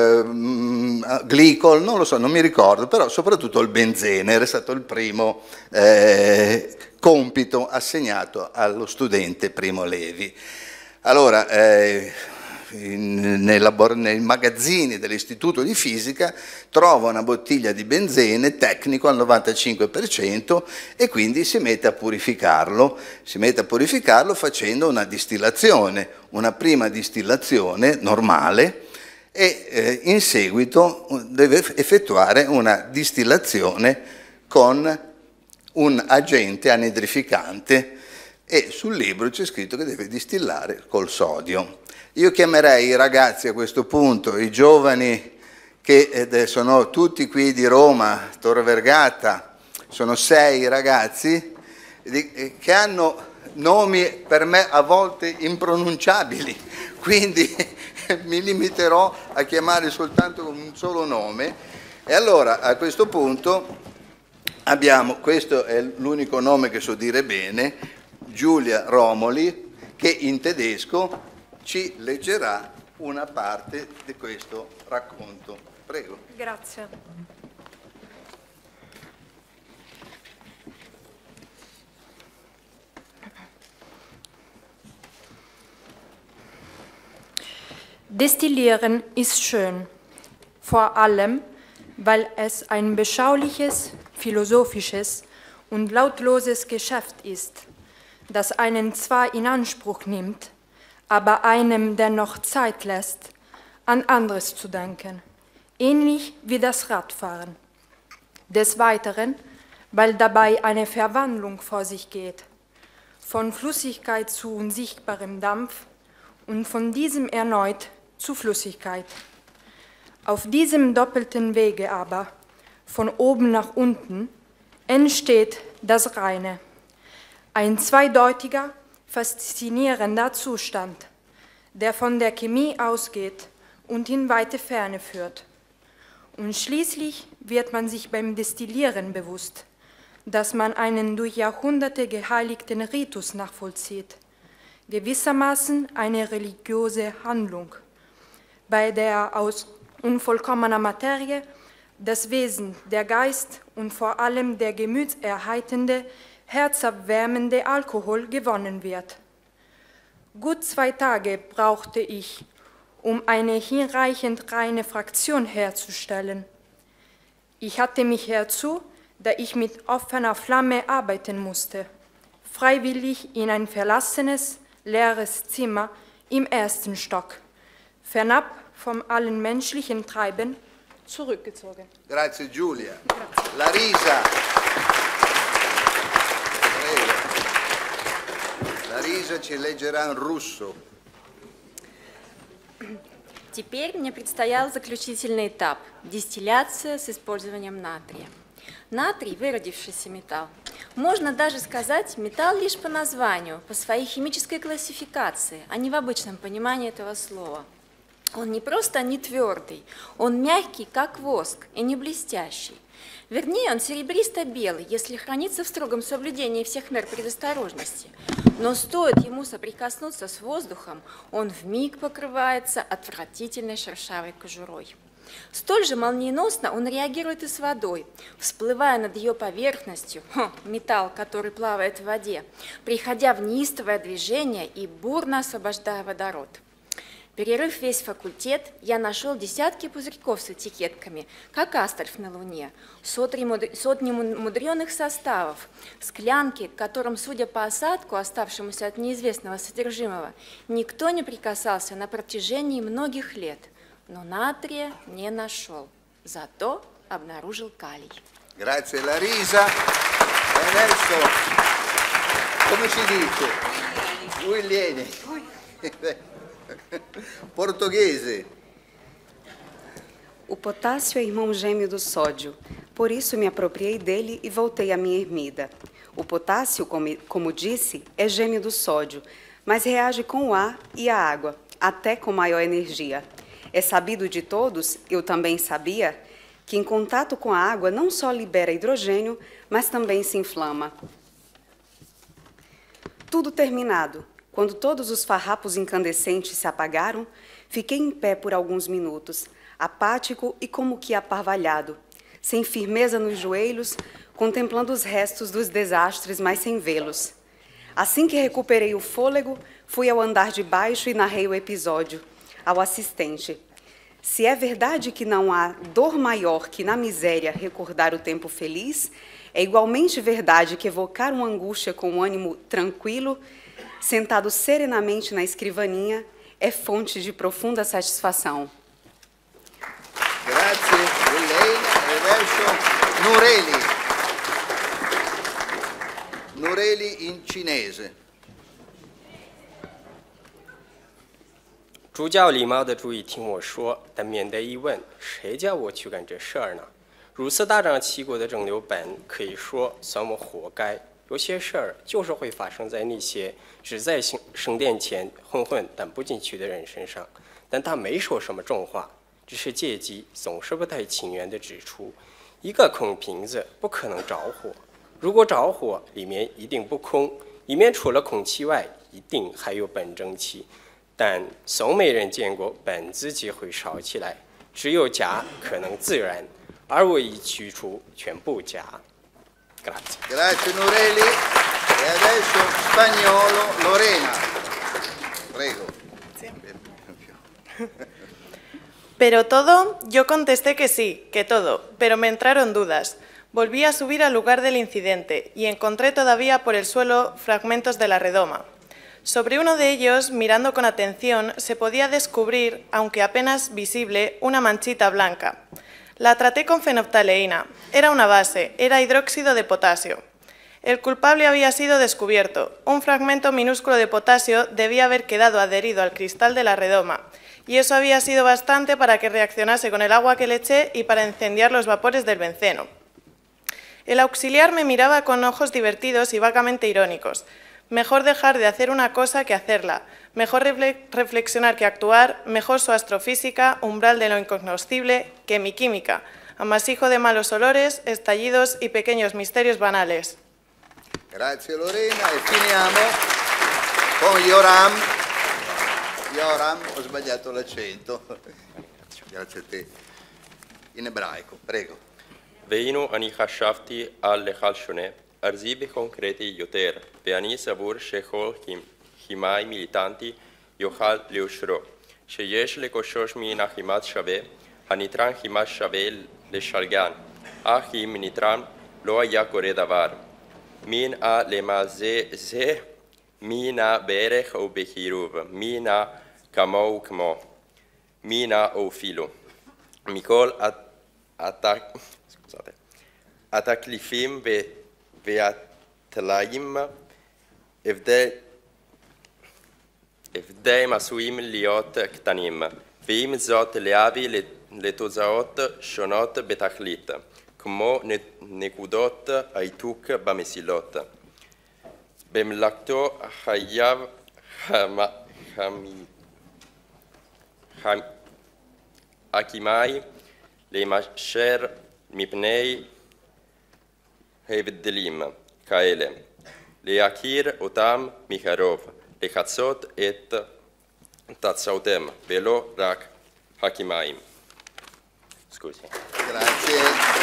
Uh, glicol, non lo so, non mi ricordo, però soprattutto il benzene era stato il primo eh, compito assegnato allo studente Primo Levi. Allora, eh, in, nei, nei magazzini dell'Istituto di Fisica trova una bottiglia di benzene tecnico al novantacinque per cento e quindi si mette a purificarlo, si mette a purificarlo facendo una distillazione, una prima distillazione normale, e eh, in seguito deve effettuare una distillazione con un agente anidrificante, e sul libro c'è scritto che deve distillare col sodio. Io chiamerei i ragazzi a questo punto, i giovani che eh, sono tutti qui di Roma, Tor Vergata, sono sei ragazzi di, che hanno nomi per me a volte impronunciabili, quindi mi limiterò a chiamare soltanto con un solo nome. E allora a questo punto abbiamo, questo è l'unico nome che so dire bene, Giulia Romoli, che in tedesco ci leggerà una parte di questo racconto. Prego. Grazie. Destillieren ist schön, vor allem, weil es ein beschauliches, philosophisches und lautloses Geschäft ist, das einen zwar in Anspruch nimmt, aber einem dennoch Zeit lässt, an anderes zu denken, ähnlich wie das Radfahren. Des Weiteren, weil dabei eine Verwandlung vor sich geht, von Flüssigkeit zu unsichtbarem Dampf und von diesem erneut zu Flüssigkeit. Auf diesem doppelten Wege aber, von oben nach unten, entsteht das Reine, ein zweideutiger, faszinierender Zustand, der von der Chemie ausgeht und in weite Ferne führt. Und schließlich wird man sich beim Destillieren bewusst, dass man einen durch Jahrhunderte geheiligten Ritus nachvollzieht, gewissermaßen eine religiöse Handlung, bei der aus unvollkommener Materie das Wesen, der Geist und vor allem der gemütserheiternde, herzerwärmende Alkohol gewonnen wird. Gut zwei Tage brauchte ich, um eine hinreichend reine Fraktion herzustellen. Ich hatte mich herzu, da ich mit offener Flamme arbeiten musste, freiwillig in ein verlassenes, leeres Zimmer im ersten Stock, fernab von allen menschlichen Treiben, zurückgezogen. Grazie Giulia. Grazie. Larisa. Prego. Larisa ci leggerà in russo. Теперь мне предстоял заключительный этап – дистилляция с использованием натрия. Натрий – выродившийся металл. Можно даже сказать металл лишь по названию, по своей химической классификации, а не в обычном понимании этого слова. Он не просто не твердый, он мягкий, как воск, и не блестящий. Вернее, он серебристо-белый, если хранится в строгом соблюдении всех мер предосторожности. Но стоит ему соприкоснуться с воздухом, он вмиг покрывается отвратительной шершавой кожурой. Столь же молниеносно он реагирует и с водой, всплывая над ее поверхностью, хм, металл, который плавает в воде, приходя в неистовое движение и бурно освобождая водород. Перерыв весь факультет, я нашел десятки пузырьков с этикетками, как Астольф на Луне, сотни мудреных составов, склянки, к которым, судя по осадку, оставшемуся от неизвестного содержимого, никто не прикасался на протяжении многих лет, но натрия не нашел, зато обнаружил калий. Grazie Larisa. E adesso, come si dice? Guglielmi. Portuguese. O potássio é irmão gêmeo do sódio, por isso me apropriei dele e voltei à minha ermida. O potássio, como, como disse, é gêmeo do sódio, mas reage com o ar e a água, até com maior energia. É sabido de todos, eu também sabia, que em contato com a água não só libera hidrogênio, mas também se inflama. Tudo terminado. Quando todos os farrapos incandescentes se apagaram, fiquei em pé por alguns minutos, apático e como que aparvalhado, sem firmeza nos joelhos, contemplando os restos dos desastres, mas sem vê-los. Assim que recuperei o fôlego, fui ao andar de baixo e narrei o episódio ao assistente. Se é verdade que não há dor maior que na miséria recordar o tempo feliz, é igualmente verdade que evocar uma angústia com um ânimo tranquilo, sentado serenamente na escrivaninha, é fonte de profunda satisfação. Grazie, Helena. E adesso Nureli. Nureli in cinese. 主教礼貌的注意听我说，但免得一问，谁叫我去干这事儿呢？如此大张旗鼓的蒸馏本，可以说算我活该。有些事儿就是会发生在那些只在圣殿前混混但不进去的人身上，但他没说什么重话，只是借机总是不太情愿地指出，一个空瓶子不可能着火，如果着火，里面一定不空，里面除了空气外，一定还有苯蒸气，但总没人见过苯自己会烧起来，只有钾可能自燃，而我已取出全部钾。Grazie. Grazie Nureli. E adesso spagnolo Lorena. Prego. Sí. Pero todo, yo contesté que sí, que todo, pero me entraron dudas. Volví a subir al lugar del incidente y encontré todavía por el suelo fragmentos de la redoma. Sobre uno de ellos, mirando con atención, se podía descubrir, aunque apenas visible, una manchita blanca. La traté con fenolftaleína. Era una base, era hidróxido de potasio. El culpable había sido descubierto. Un fragmento minúsculo de potasio debía haber quedado adherido al cristal de la redoma, y eso había sido bastante para que reaccionase con el agua que le eché y para incendiar los vapores del benceno. El auxiliar me miraba con ojos divertidos y vagamente irónicos. Mejor dejar de hacer una cosa que hacerla. Mejor reflexionar que actuar. Mejor su astrofísica, umbral de lo incognoscible, que mi química. Amasijo de malos olores, estallidos y pequeños misterios banales. Grazie Lorena e finiamo con Yoram. Yoram, ho sbagliato l'accento. Grazie a te. In ebraico, prego. והיינו אני חשבתי על לחל שונה, ארזי בקונקרטי יותר, ואני סבור שכל כימאי מיליטנטי יוכל לאושרו, שיש לקושש מן הכימת שווה, הניטרן כימת שווה לשלגן, אך אם ניטרן לא היה קורה דבר. מן הלמעשה זה, מן הבערך או בקירוב, מן כמוהו כמו, מן האופילו. מכל התקליפים והטלאים הבדלים עשויים להיות קטנים, ועם זאת להביא לתוצאות שונות בתכלית, כמו נקודות העתוק במסילות. במלאכתו חייב הכימאי להימשך מפני הבדלים כאלה, להכיר אותם מקרוב, לחצות את תוצאותיהם, ולא רק הכימאים. Scusi. Grazie.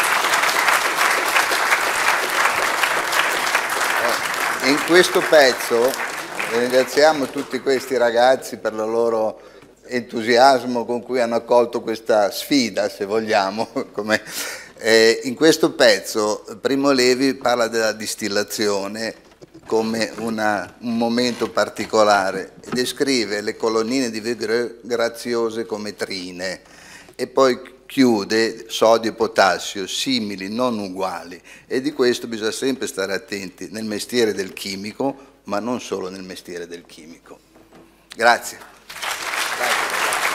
In questo pezzo ringraziamo tutti questi ragazzi per la loro entusiasmo con cui hanno accolto questa sfida, se vogliamo. Come, eh, in questo pezzo Primo Levi parla della distillazione come una, un momento particolare e descrive le colonnine di Vigreux graziose come trine e poi chiude sodio e potassio simili, non uguali, e di questo bisogna sempre stare attenti nel mestiere del chimico, ma non solo nel mestiere del chimico. Grazie. Grazie.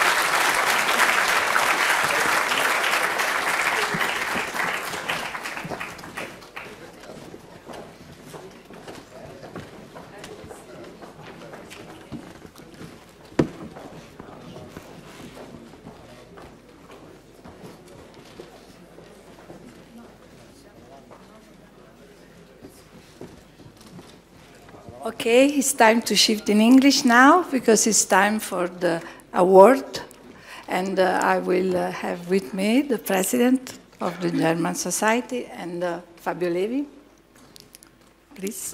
Okay, it's time to shift in English now because it's time for the award. And uh, I will uh, have with me the president of the German Society and uh, Fabio Levi. Please.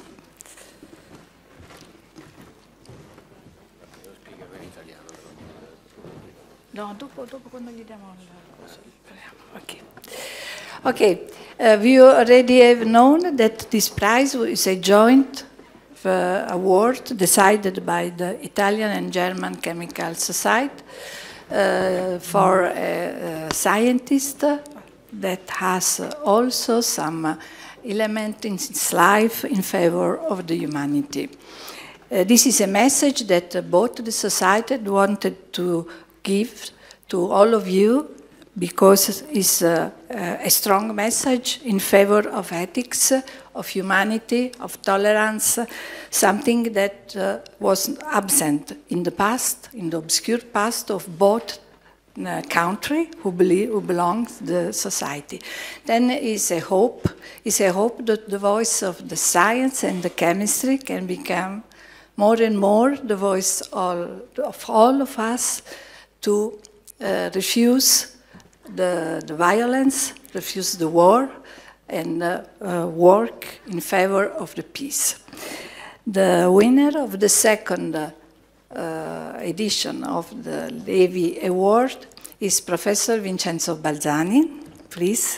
No, dopo, dopo quando gli diamo il... Okay. Okay, uh, we already have known that this prize is a joint Uh, award decided by the Italian and German Chemical Society uh, for a, a scientist that has also some element in its life in favor of the humanity. Uh, this is a message that uh, both the society wanted to give to all of you because it's uh, a strong message in favor of ethics, of humanity, of tolerance, something that uh, was absent in the past, in the obscure past of both uh, country who, believe, who belongs to the society. Then is a hope, is a hope that the voice of the science and the chemistry can become more and more the voice all, of all of us to uh, refuse the, the violence, refuse the war, and uh, uh, work in favor of the peace. The winner of the second uh, edition of the Levi Award is Professor Vincenzo Balzani. Please.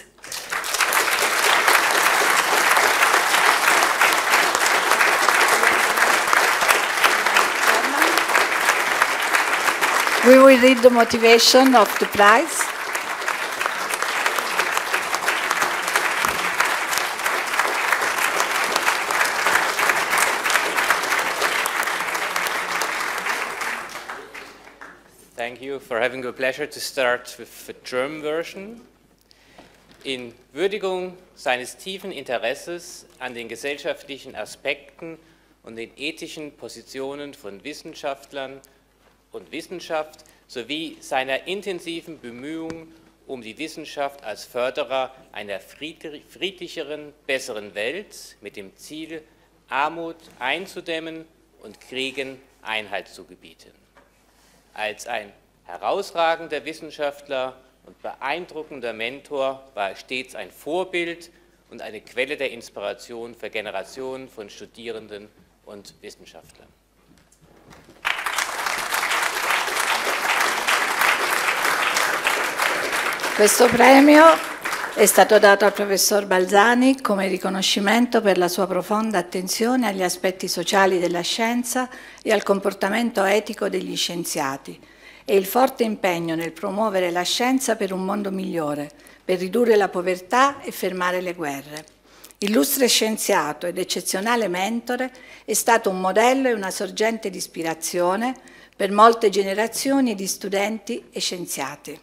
We will read the motivation of the prize. Thank you for having the pleasure to start with the German version. In Würdigung seines tiefen Interesses an den gesellschaftlichen Aspekten und den ethischen Positionen von Wissenschaftlern und Wissenschaft sowie seiner intensiven Bemühungen um die Wissenschaft als Förderer einer friedlicheren, besseren Welt mit dem Ziel, Armut einzudämmen und Kriegen Einhalt zu gebieten. Als ein herausragender Wissenschaftler und beeindruckender Mentor war er stets ein Vorbild und eine Quelle der Inspiration für Generationen von Studierenden und Wissenschaftlern. Questo premio è stato dato al professor Balzani come riconoscimento per la sua profonda attenzione agli aspetti sociali della scienza e al comportamento etico degli scienziati e il forte impegno nel promuovere la scienza per un mondo migliore, per ridurre la povertà e fermare le guerre. Illustre scienziato ed eccezionale mentore, è stato un modello e una sorgente di ispirazione per molte generazioni di studenti e scienziati.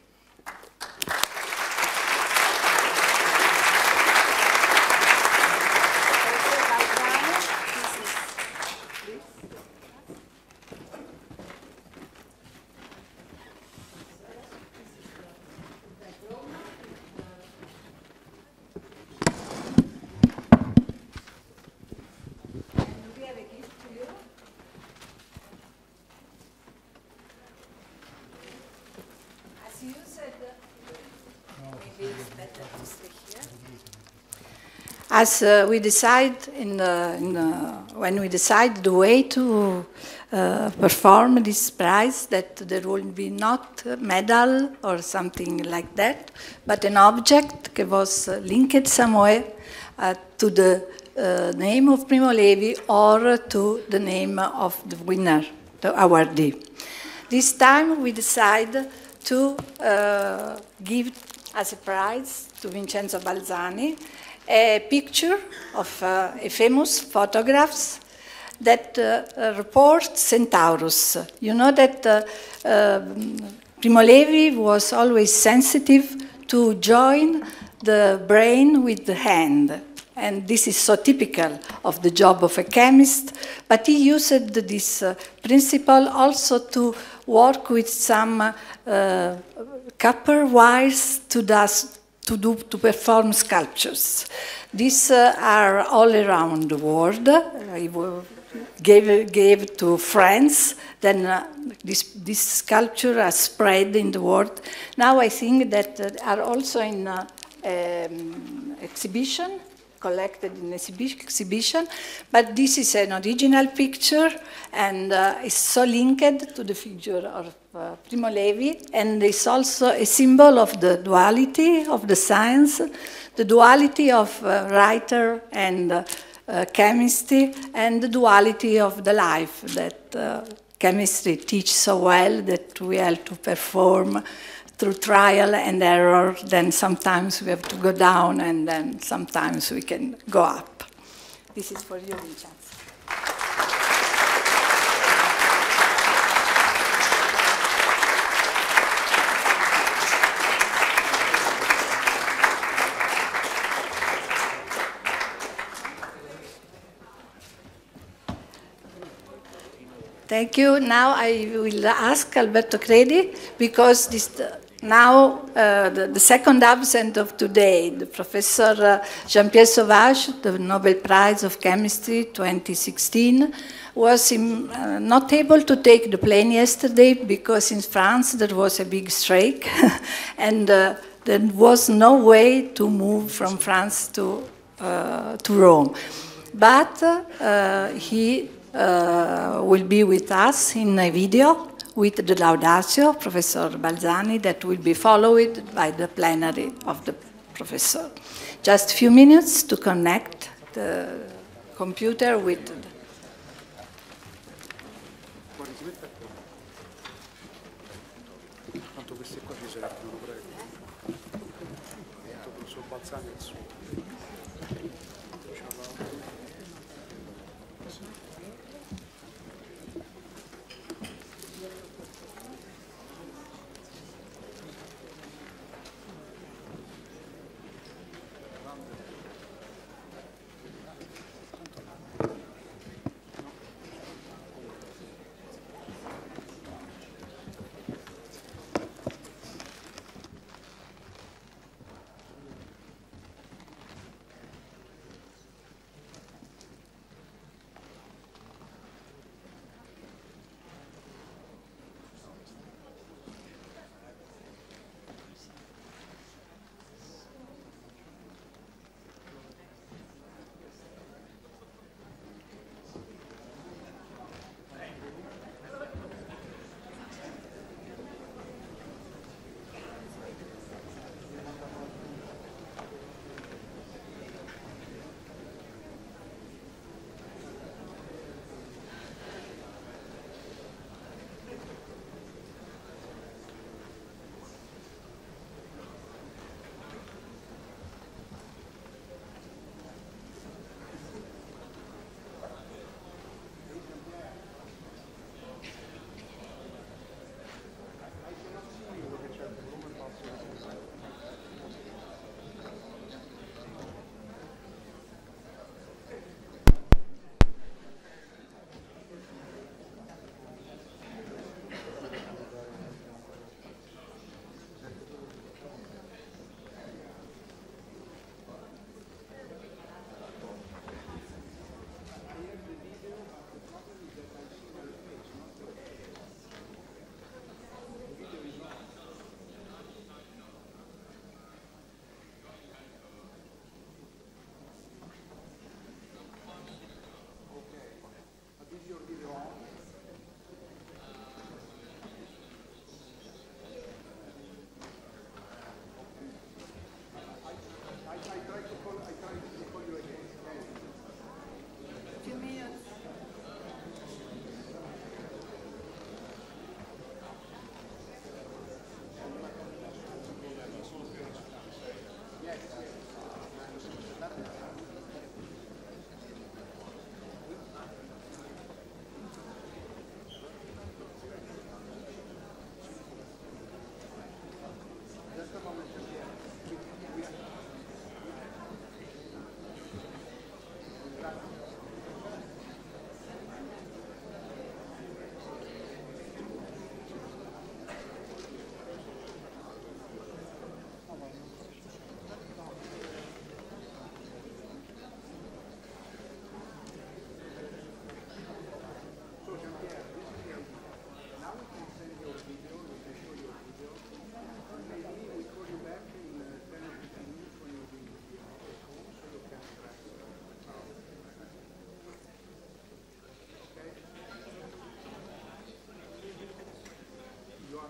As uh, we decide in, uh, in, uh, when we decide the way to uh, perform this prize, that there will be not a medal or something like that, but an object that was uh, linked somewhere uh, to the uh, name of Primo Levi or to the name of the winner, the awardee. This time we decide to uh, give as a prize to Vincenzo Balzani a picture of uh, a famous photographs that uh, uh, report Centaurus. You know that uh, uh, Primo Levi was always sensitive to join the brain with the hand. And this is so typical of the job of a chemist, but he used this uh, principle also to work with some uh, copper wires to dust to do to perform sculptures. These uh, are all around the world. I gave gave to France. Then uh, this this sculpture are spread in the world. Now I think that uh, are also in uh, um, exhibition, collected in exhibition. But this is an original picture, and uh, is so linked to the figure of Uh, Primo Levi, and it's also a symbol of the duality of the science, the duality of uh, writer and uh, uh, chemistry, and the duality of the life that uh, chemistry teaches so well, that we have to perform through trial and error. Then sometimes we have to go down, and then sometimes we can go up. This is for you, Vincenzo. Thank you. Now I will ask Alberto Credi, because this, uh, now uh, the, the second absent of today, the Professor uh, Jean-Pierre Sauvage, the Nobel Prize of Chemistry twenty sixteen, was in, uh, not able to take the plane yesterday because in France there was a big strike and uh, there was no way to move from France to, uh, to Rome. But uh, he Uh, will be with us in a video with the Laudatio, Professor Balzani, that will be followed by the plenary of the professor. Just a few minutes to connect the computer with the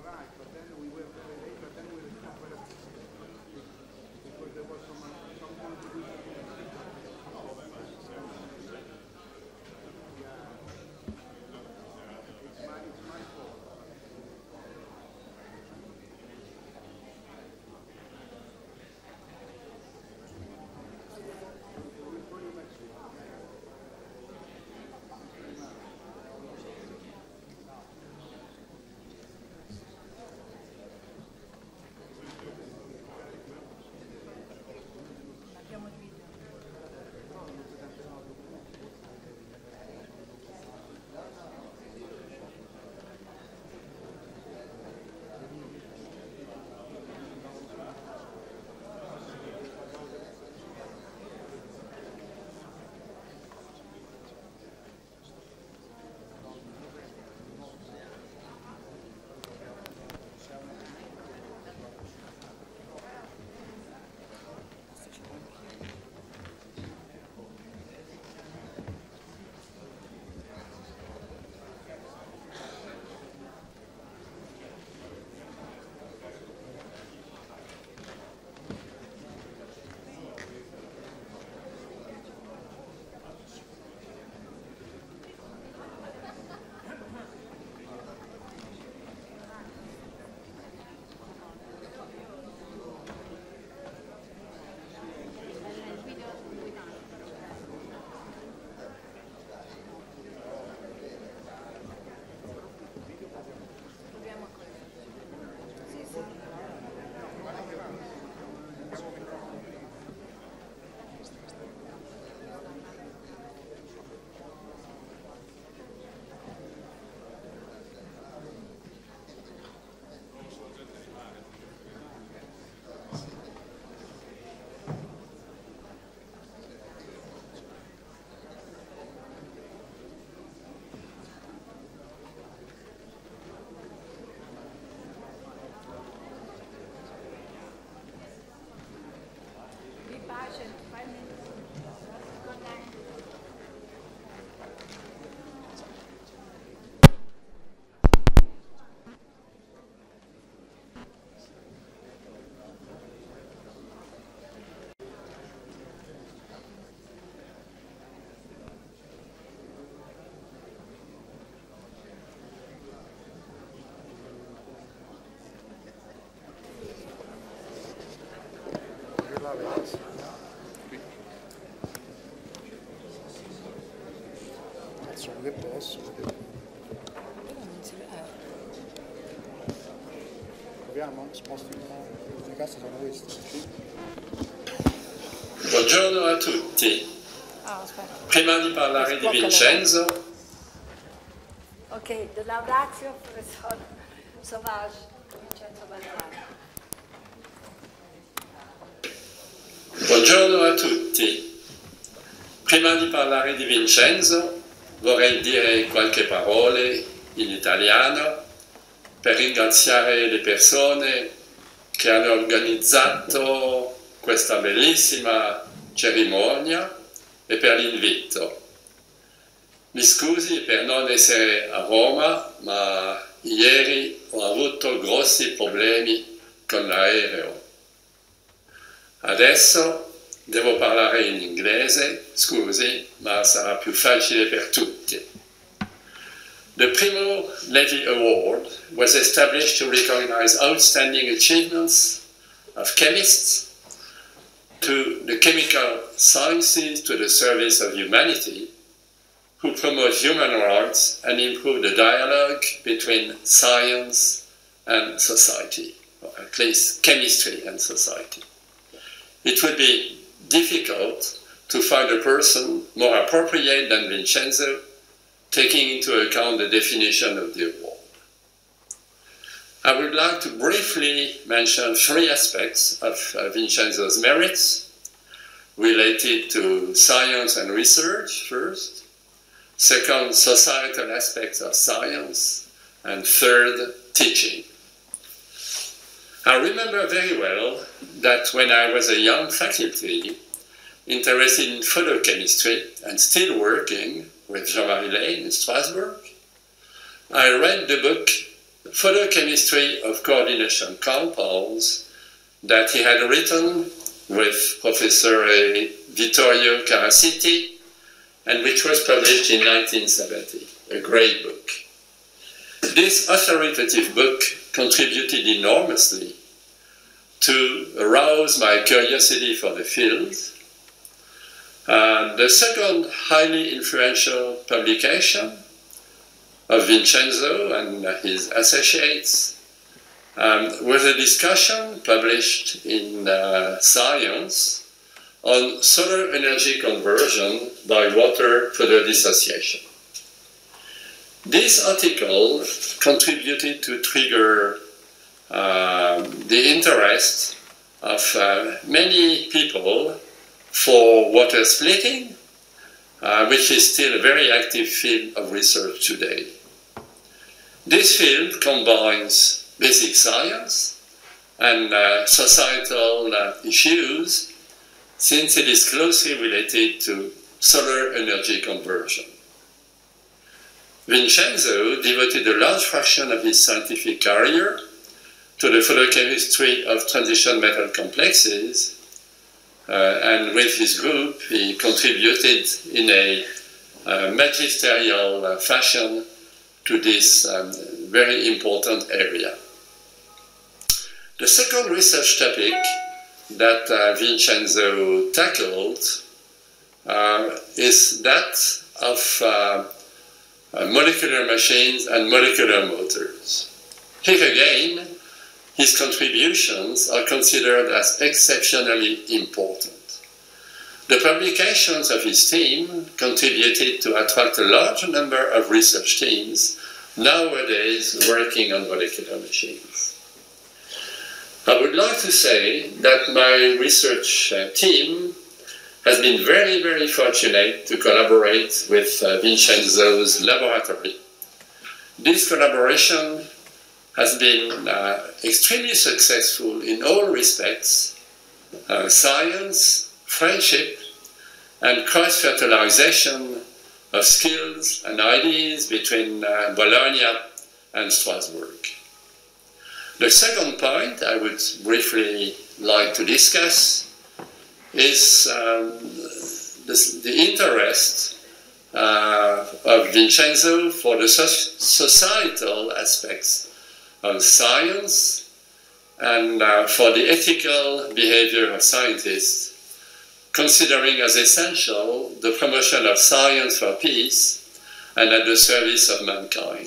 Solo che posso. Proviamo? Sposti le casse sono queste. Buongiorno a tutti. Prima di parlare di Vincenzo. Ok, the laudatio professor Sauvage, Vincenzo Balzani. Buongiorno a tutti. Prima di parlare di Vincenzo vorrei dire qualche parole in italiano per ringraziare le persone che hanno organizzato questa bellissima cerimonia e per l'invito. Mi scusi per non essere a Roma, ma ieri ho avuto grossi problemi con l'aereo. Adesso devo parlare in inglese, scusi, ma sarà più facile per tutti. The Primo Levi Award was established to recognize outstanding achievements of chemists to the chemical sciences to the service of humanity, who promote human rights and improve the dialogue between science and society, or at least chemistry and society. It would be difficult to find a person more appropriate than Vincenzo, taking into account the definition of the award. I would like to briefly mention three aspects of uh, Vincenzo's merits related to science and research first, second, societal aspects of science, and third, teaching. I remember very well that when I was a young faculty interested in photochemistry and still working with Jean-Marie Lehn in Strasbourg, I read the book photochemistry of coordination compounds that he had written with Professor Vittorio Carasiti, and which was published in nineteen seventy, a great book. This authoritative book contributed enormously to arouse my curiosity for the field. And the second highly influential publication of Vincenzo and his associates um, was a discussion published in uh, Science on solar energy conversion by water photodissociation. This article contributed to trigger uh, the interest of uh, many people for water splitting, uh, which is still a very active field of research today. This field combines basic science and uh, societal uh, issues, since it is closely related to solar energy conversion. Vincenzo devoted a large fraction of his scientific career to the photochemistry of transition metal complexes, uh, and with his group he contributed in a uh, magisterial uh, fashion to this um, very important area. The second research topic that uh, Vincenzo tackled uh, is that of uh, uh, molecular machines and molecular motors. Here again, his contributions are considered as exceptionally important. The publications of his team contributed to attract a large number of research teams nowadays working on molecular machines. I would like to say that my research uh, team has been very, very fortunate to collaborate with uh, Vincenzo's laboratory. This collaboration has been uh, extremely successful in all respects: uh, science, friendship, and cross-fertilization of skills and ideas between uh, Bologna and Strasbourg. The second point I would briefly like to discuss is um, the, the interest uh, of Vincenzo for the so societal aspects of science and uh, for the ethical behavior of scientists, considering as essential the promotion of science for peace and at the service of mankind.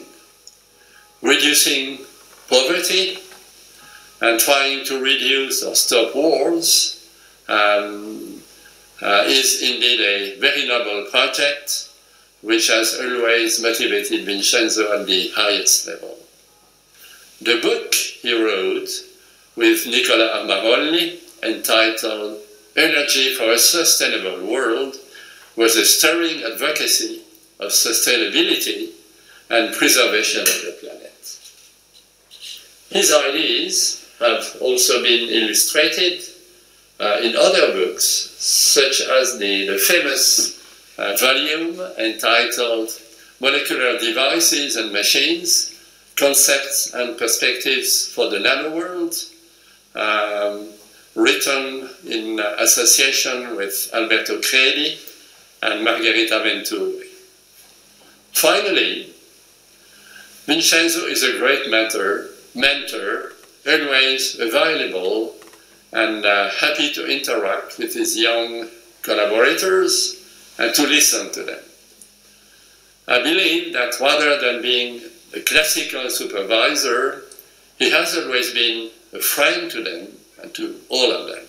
Reducing poverty and trying to reduce or stop wars um, uh, is indeed a very noble project which has always motivated Vincenzo at the highest level. The book he wrote with Nicola Armaroli, entitled Energy for a Sustainable World, was a stirring advocacy of sustainability and preservation of the planet. His ideas have also been illustrated uh, in other books, such as the, the famous uh, volume entitled Molecular Devices and Machines, Concepts and Perspectives for the Nanoworld, um, written in uh, association with Alberto Credi and Margherita Venturi. Finally, Vincenzo is a great mentor, mentor always available and uh, happy to interact with his young collaborators and to listen to them. I believe that rather than being a classical supervisor, he has always been a friend to them and to all of them.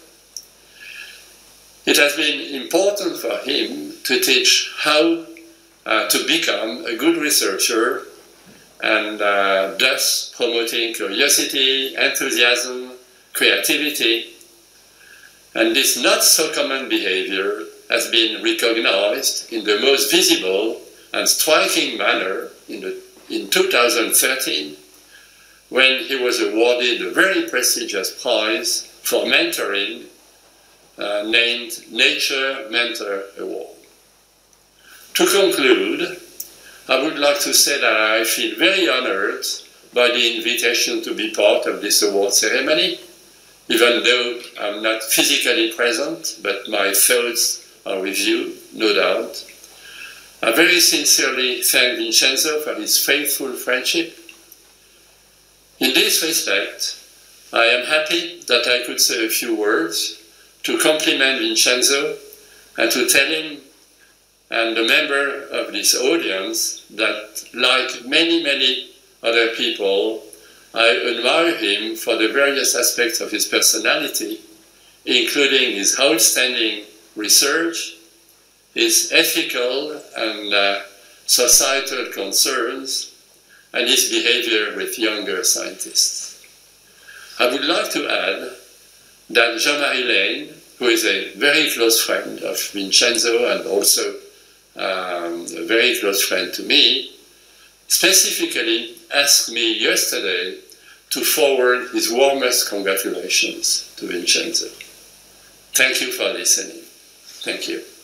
It has been important for him to teach how uh, to become a good researcher, and uh, thus promoting curiosity, enthusiasm, creativity. And this not so common behavior has been recognized in the most visible and striking manner in, the, in two thousand thirteen, when he was awarded a very prestigious prize for mentoring, uh, named Nature Mentor Award. To conclude, I would like to say that I feel very honored by the invitation to be part of this award ceremony, even though I'm not physically present, but my thoughts are with you, no doubt. I very sincerely thank Vincenzo for his faithful friendship. In this respect, I am happy that I could say a few words to compliment Vincenzo and to tell him and the member of this audience that, like many, many other people, I admire him for the various aspects of his personality, including his outstanding research, his ethical and uh, societal concerns, and his behavior with younger scientists. I would like to add that Jean-Marie Lehn, who is a very close friend of Vincenzo and also um, a very close friend to me, specifically asked me yesterday to forward his warmest congratulations to Vincenzo. Thank you for listening. Thank you.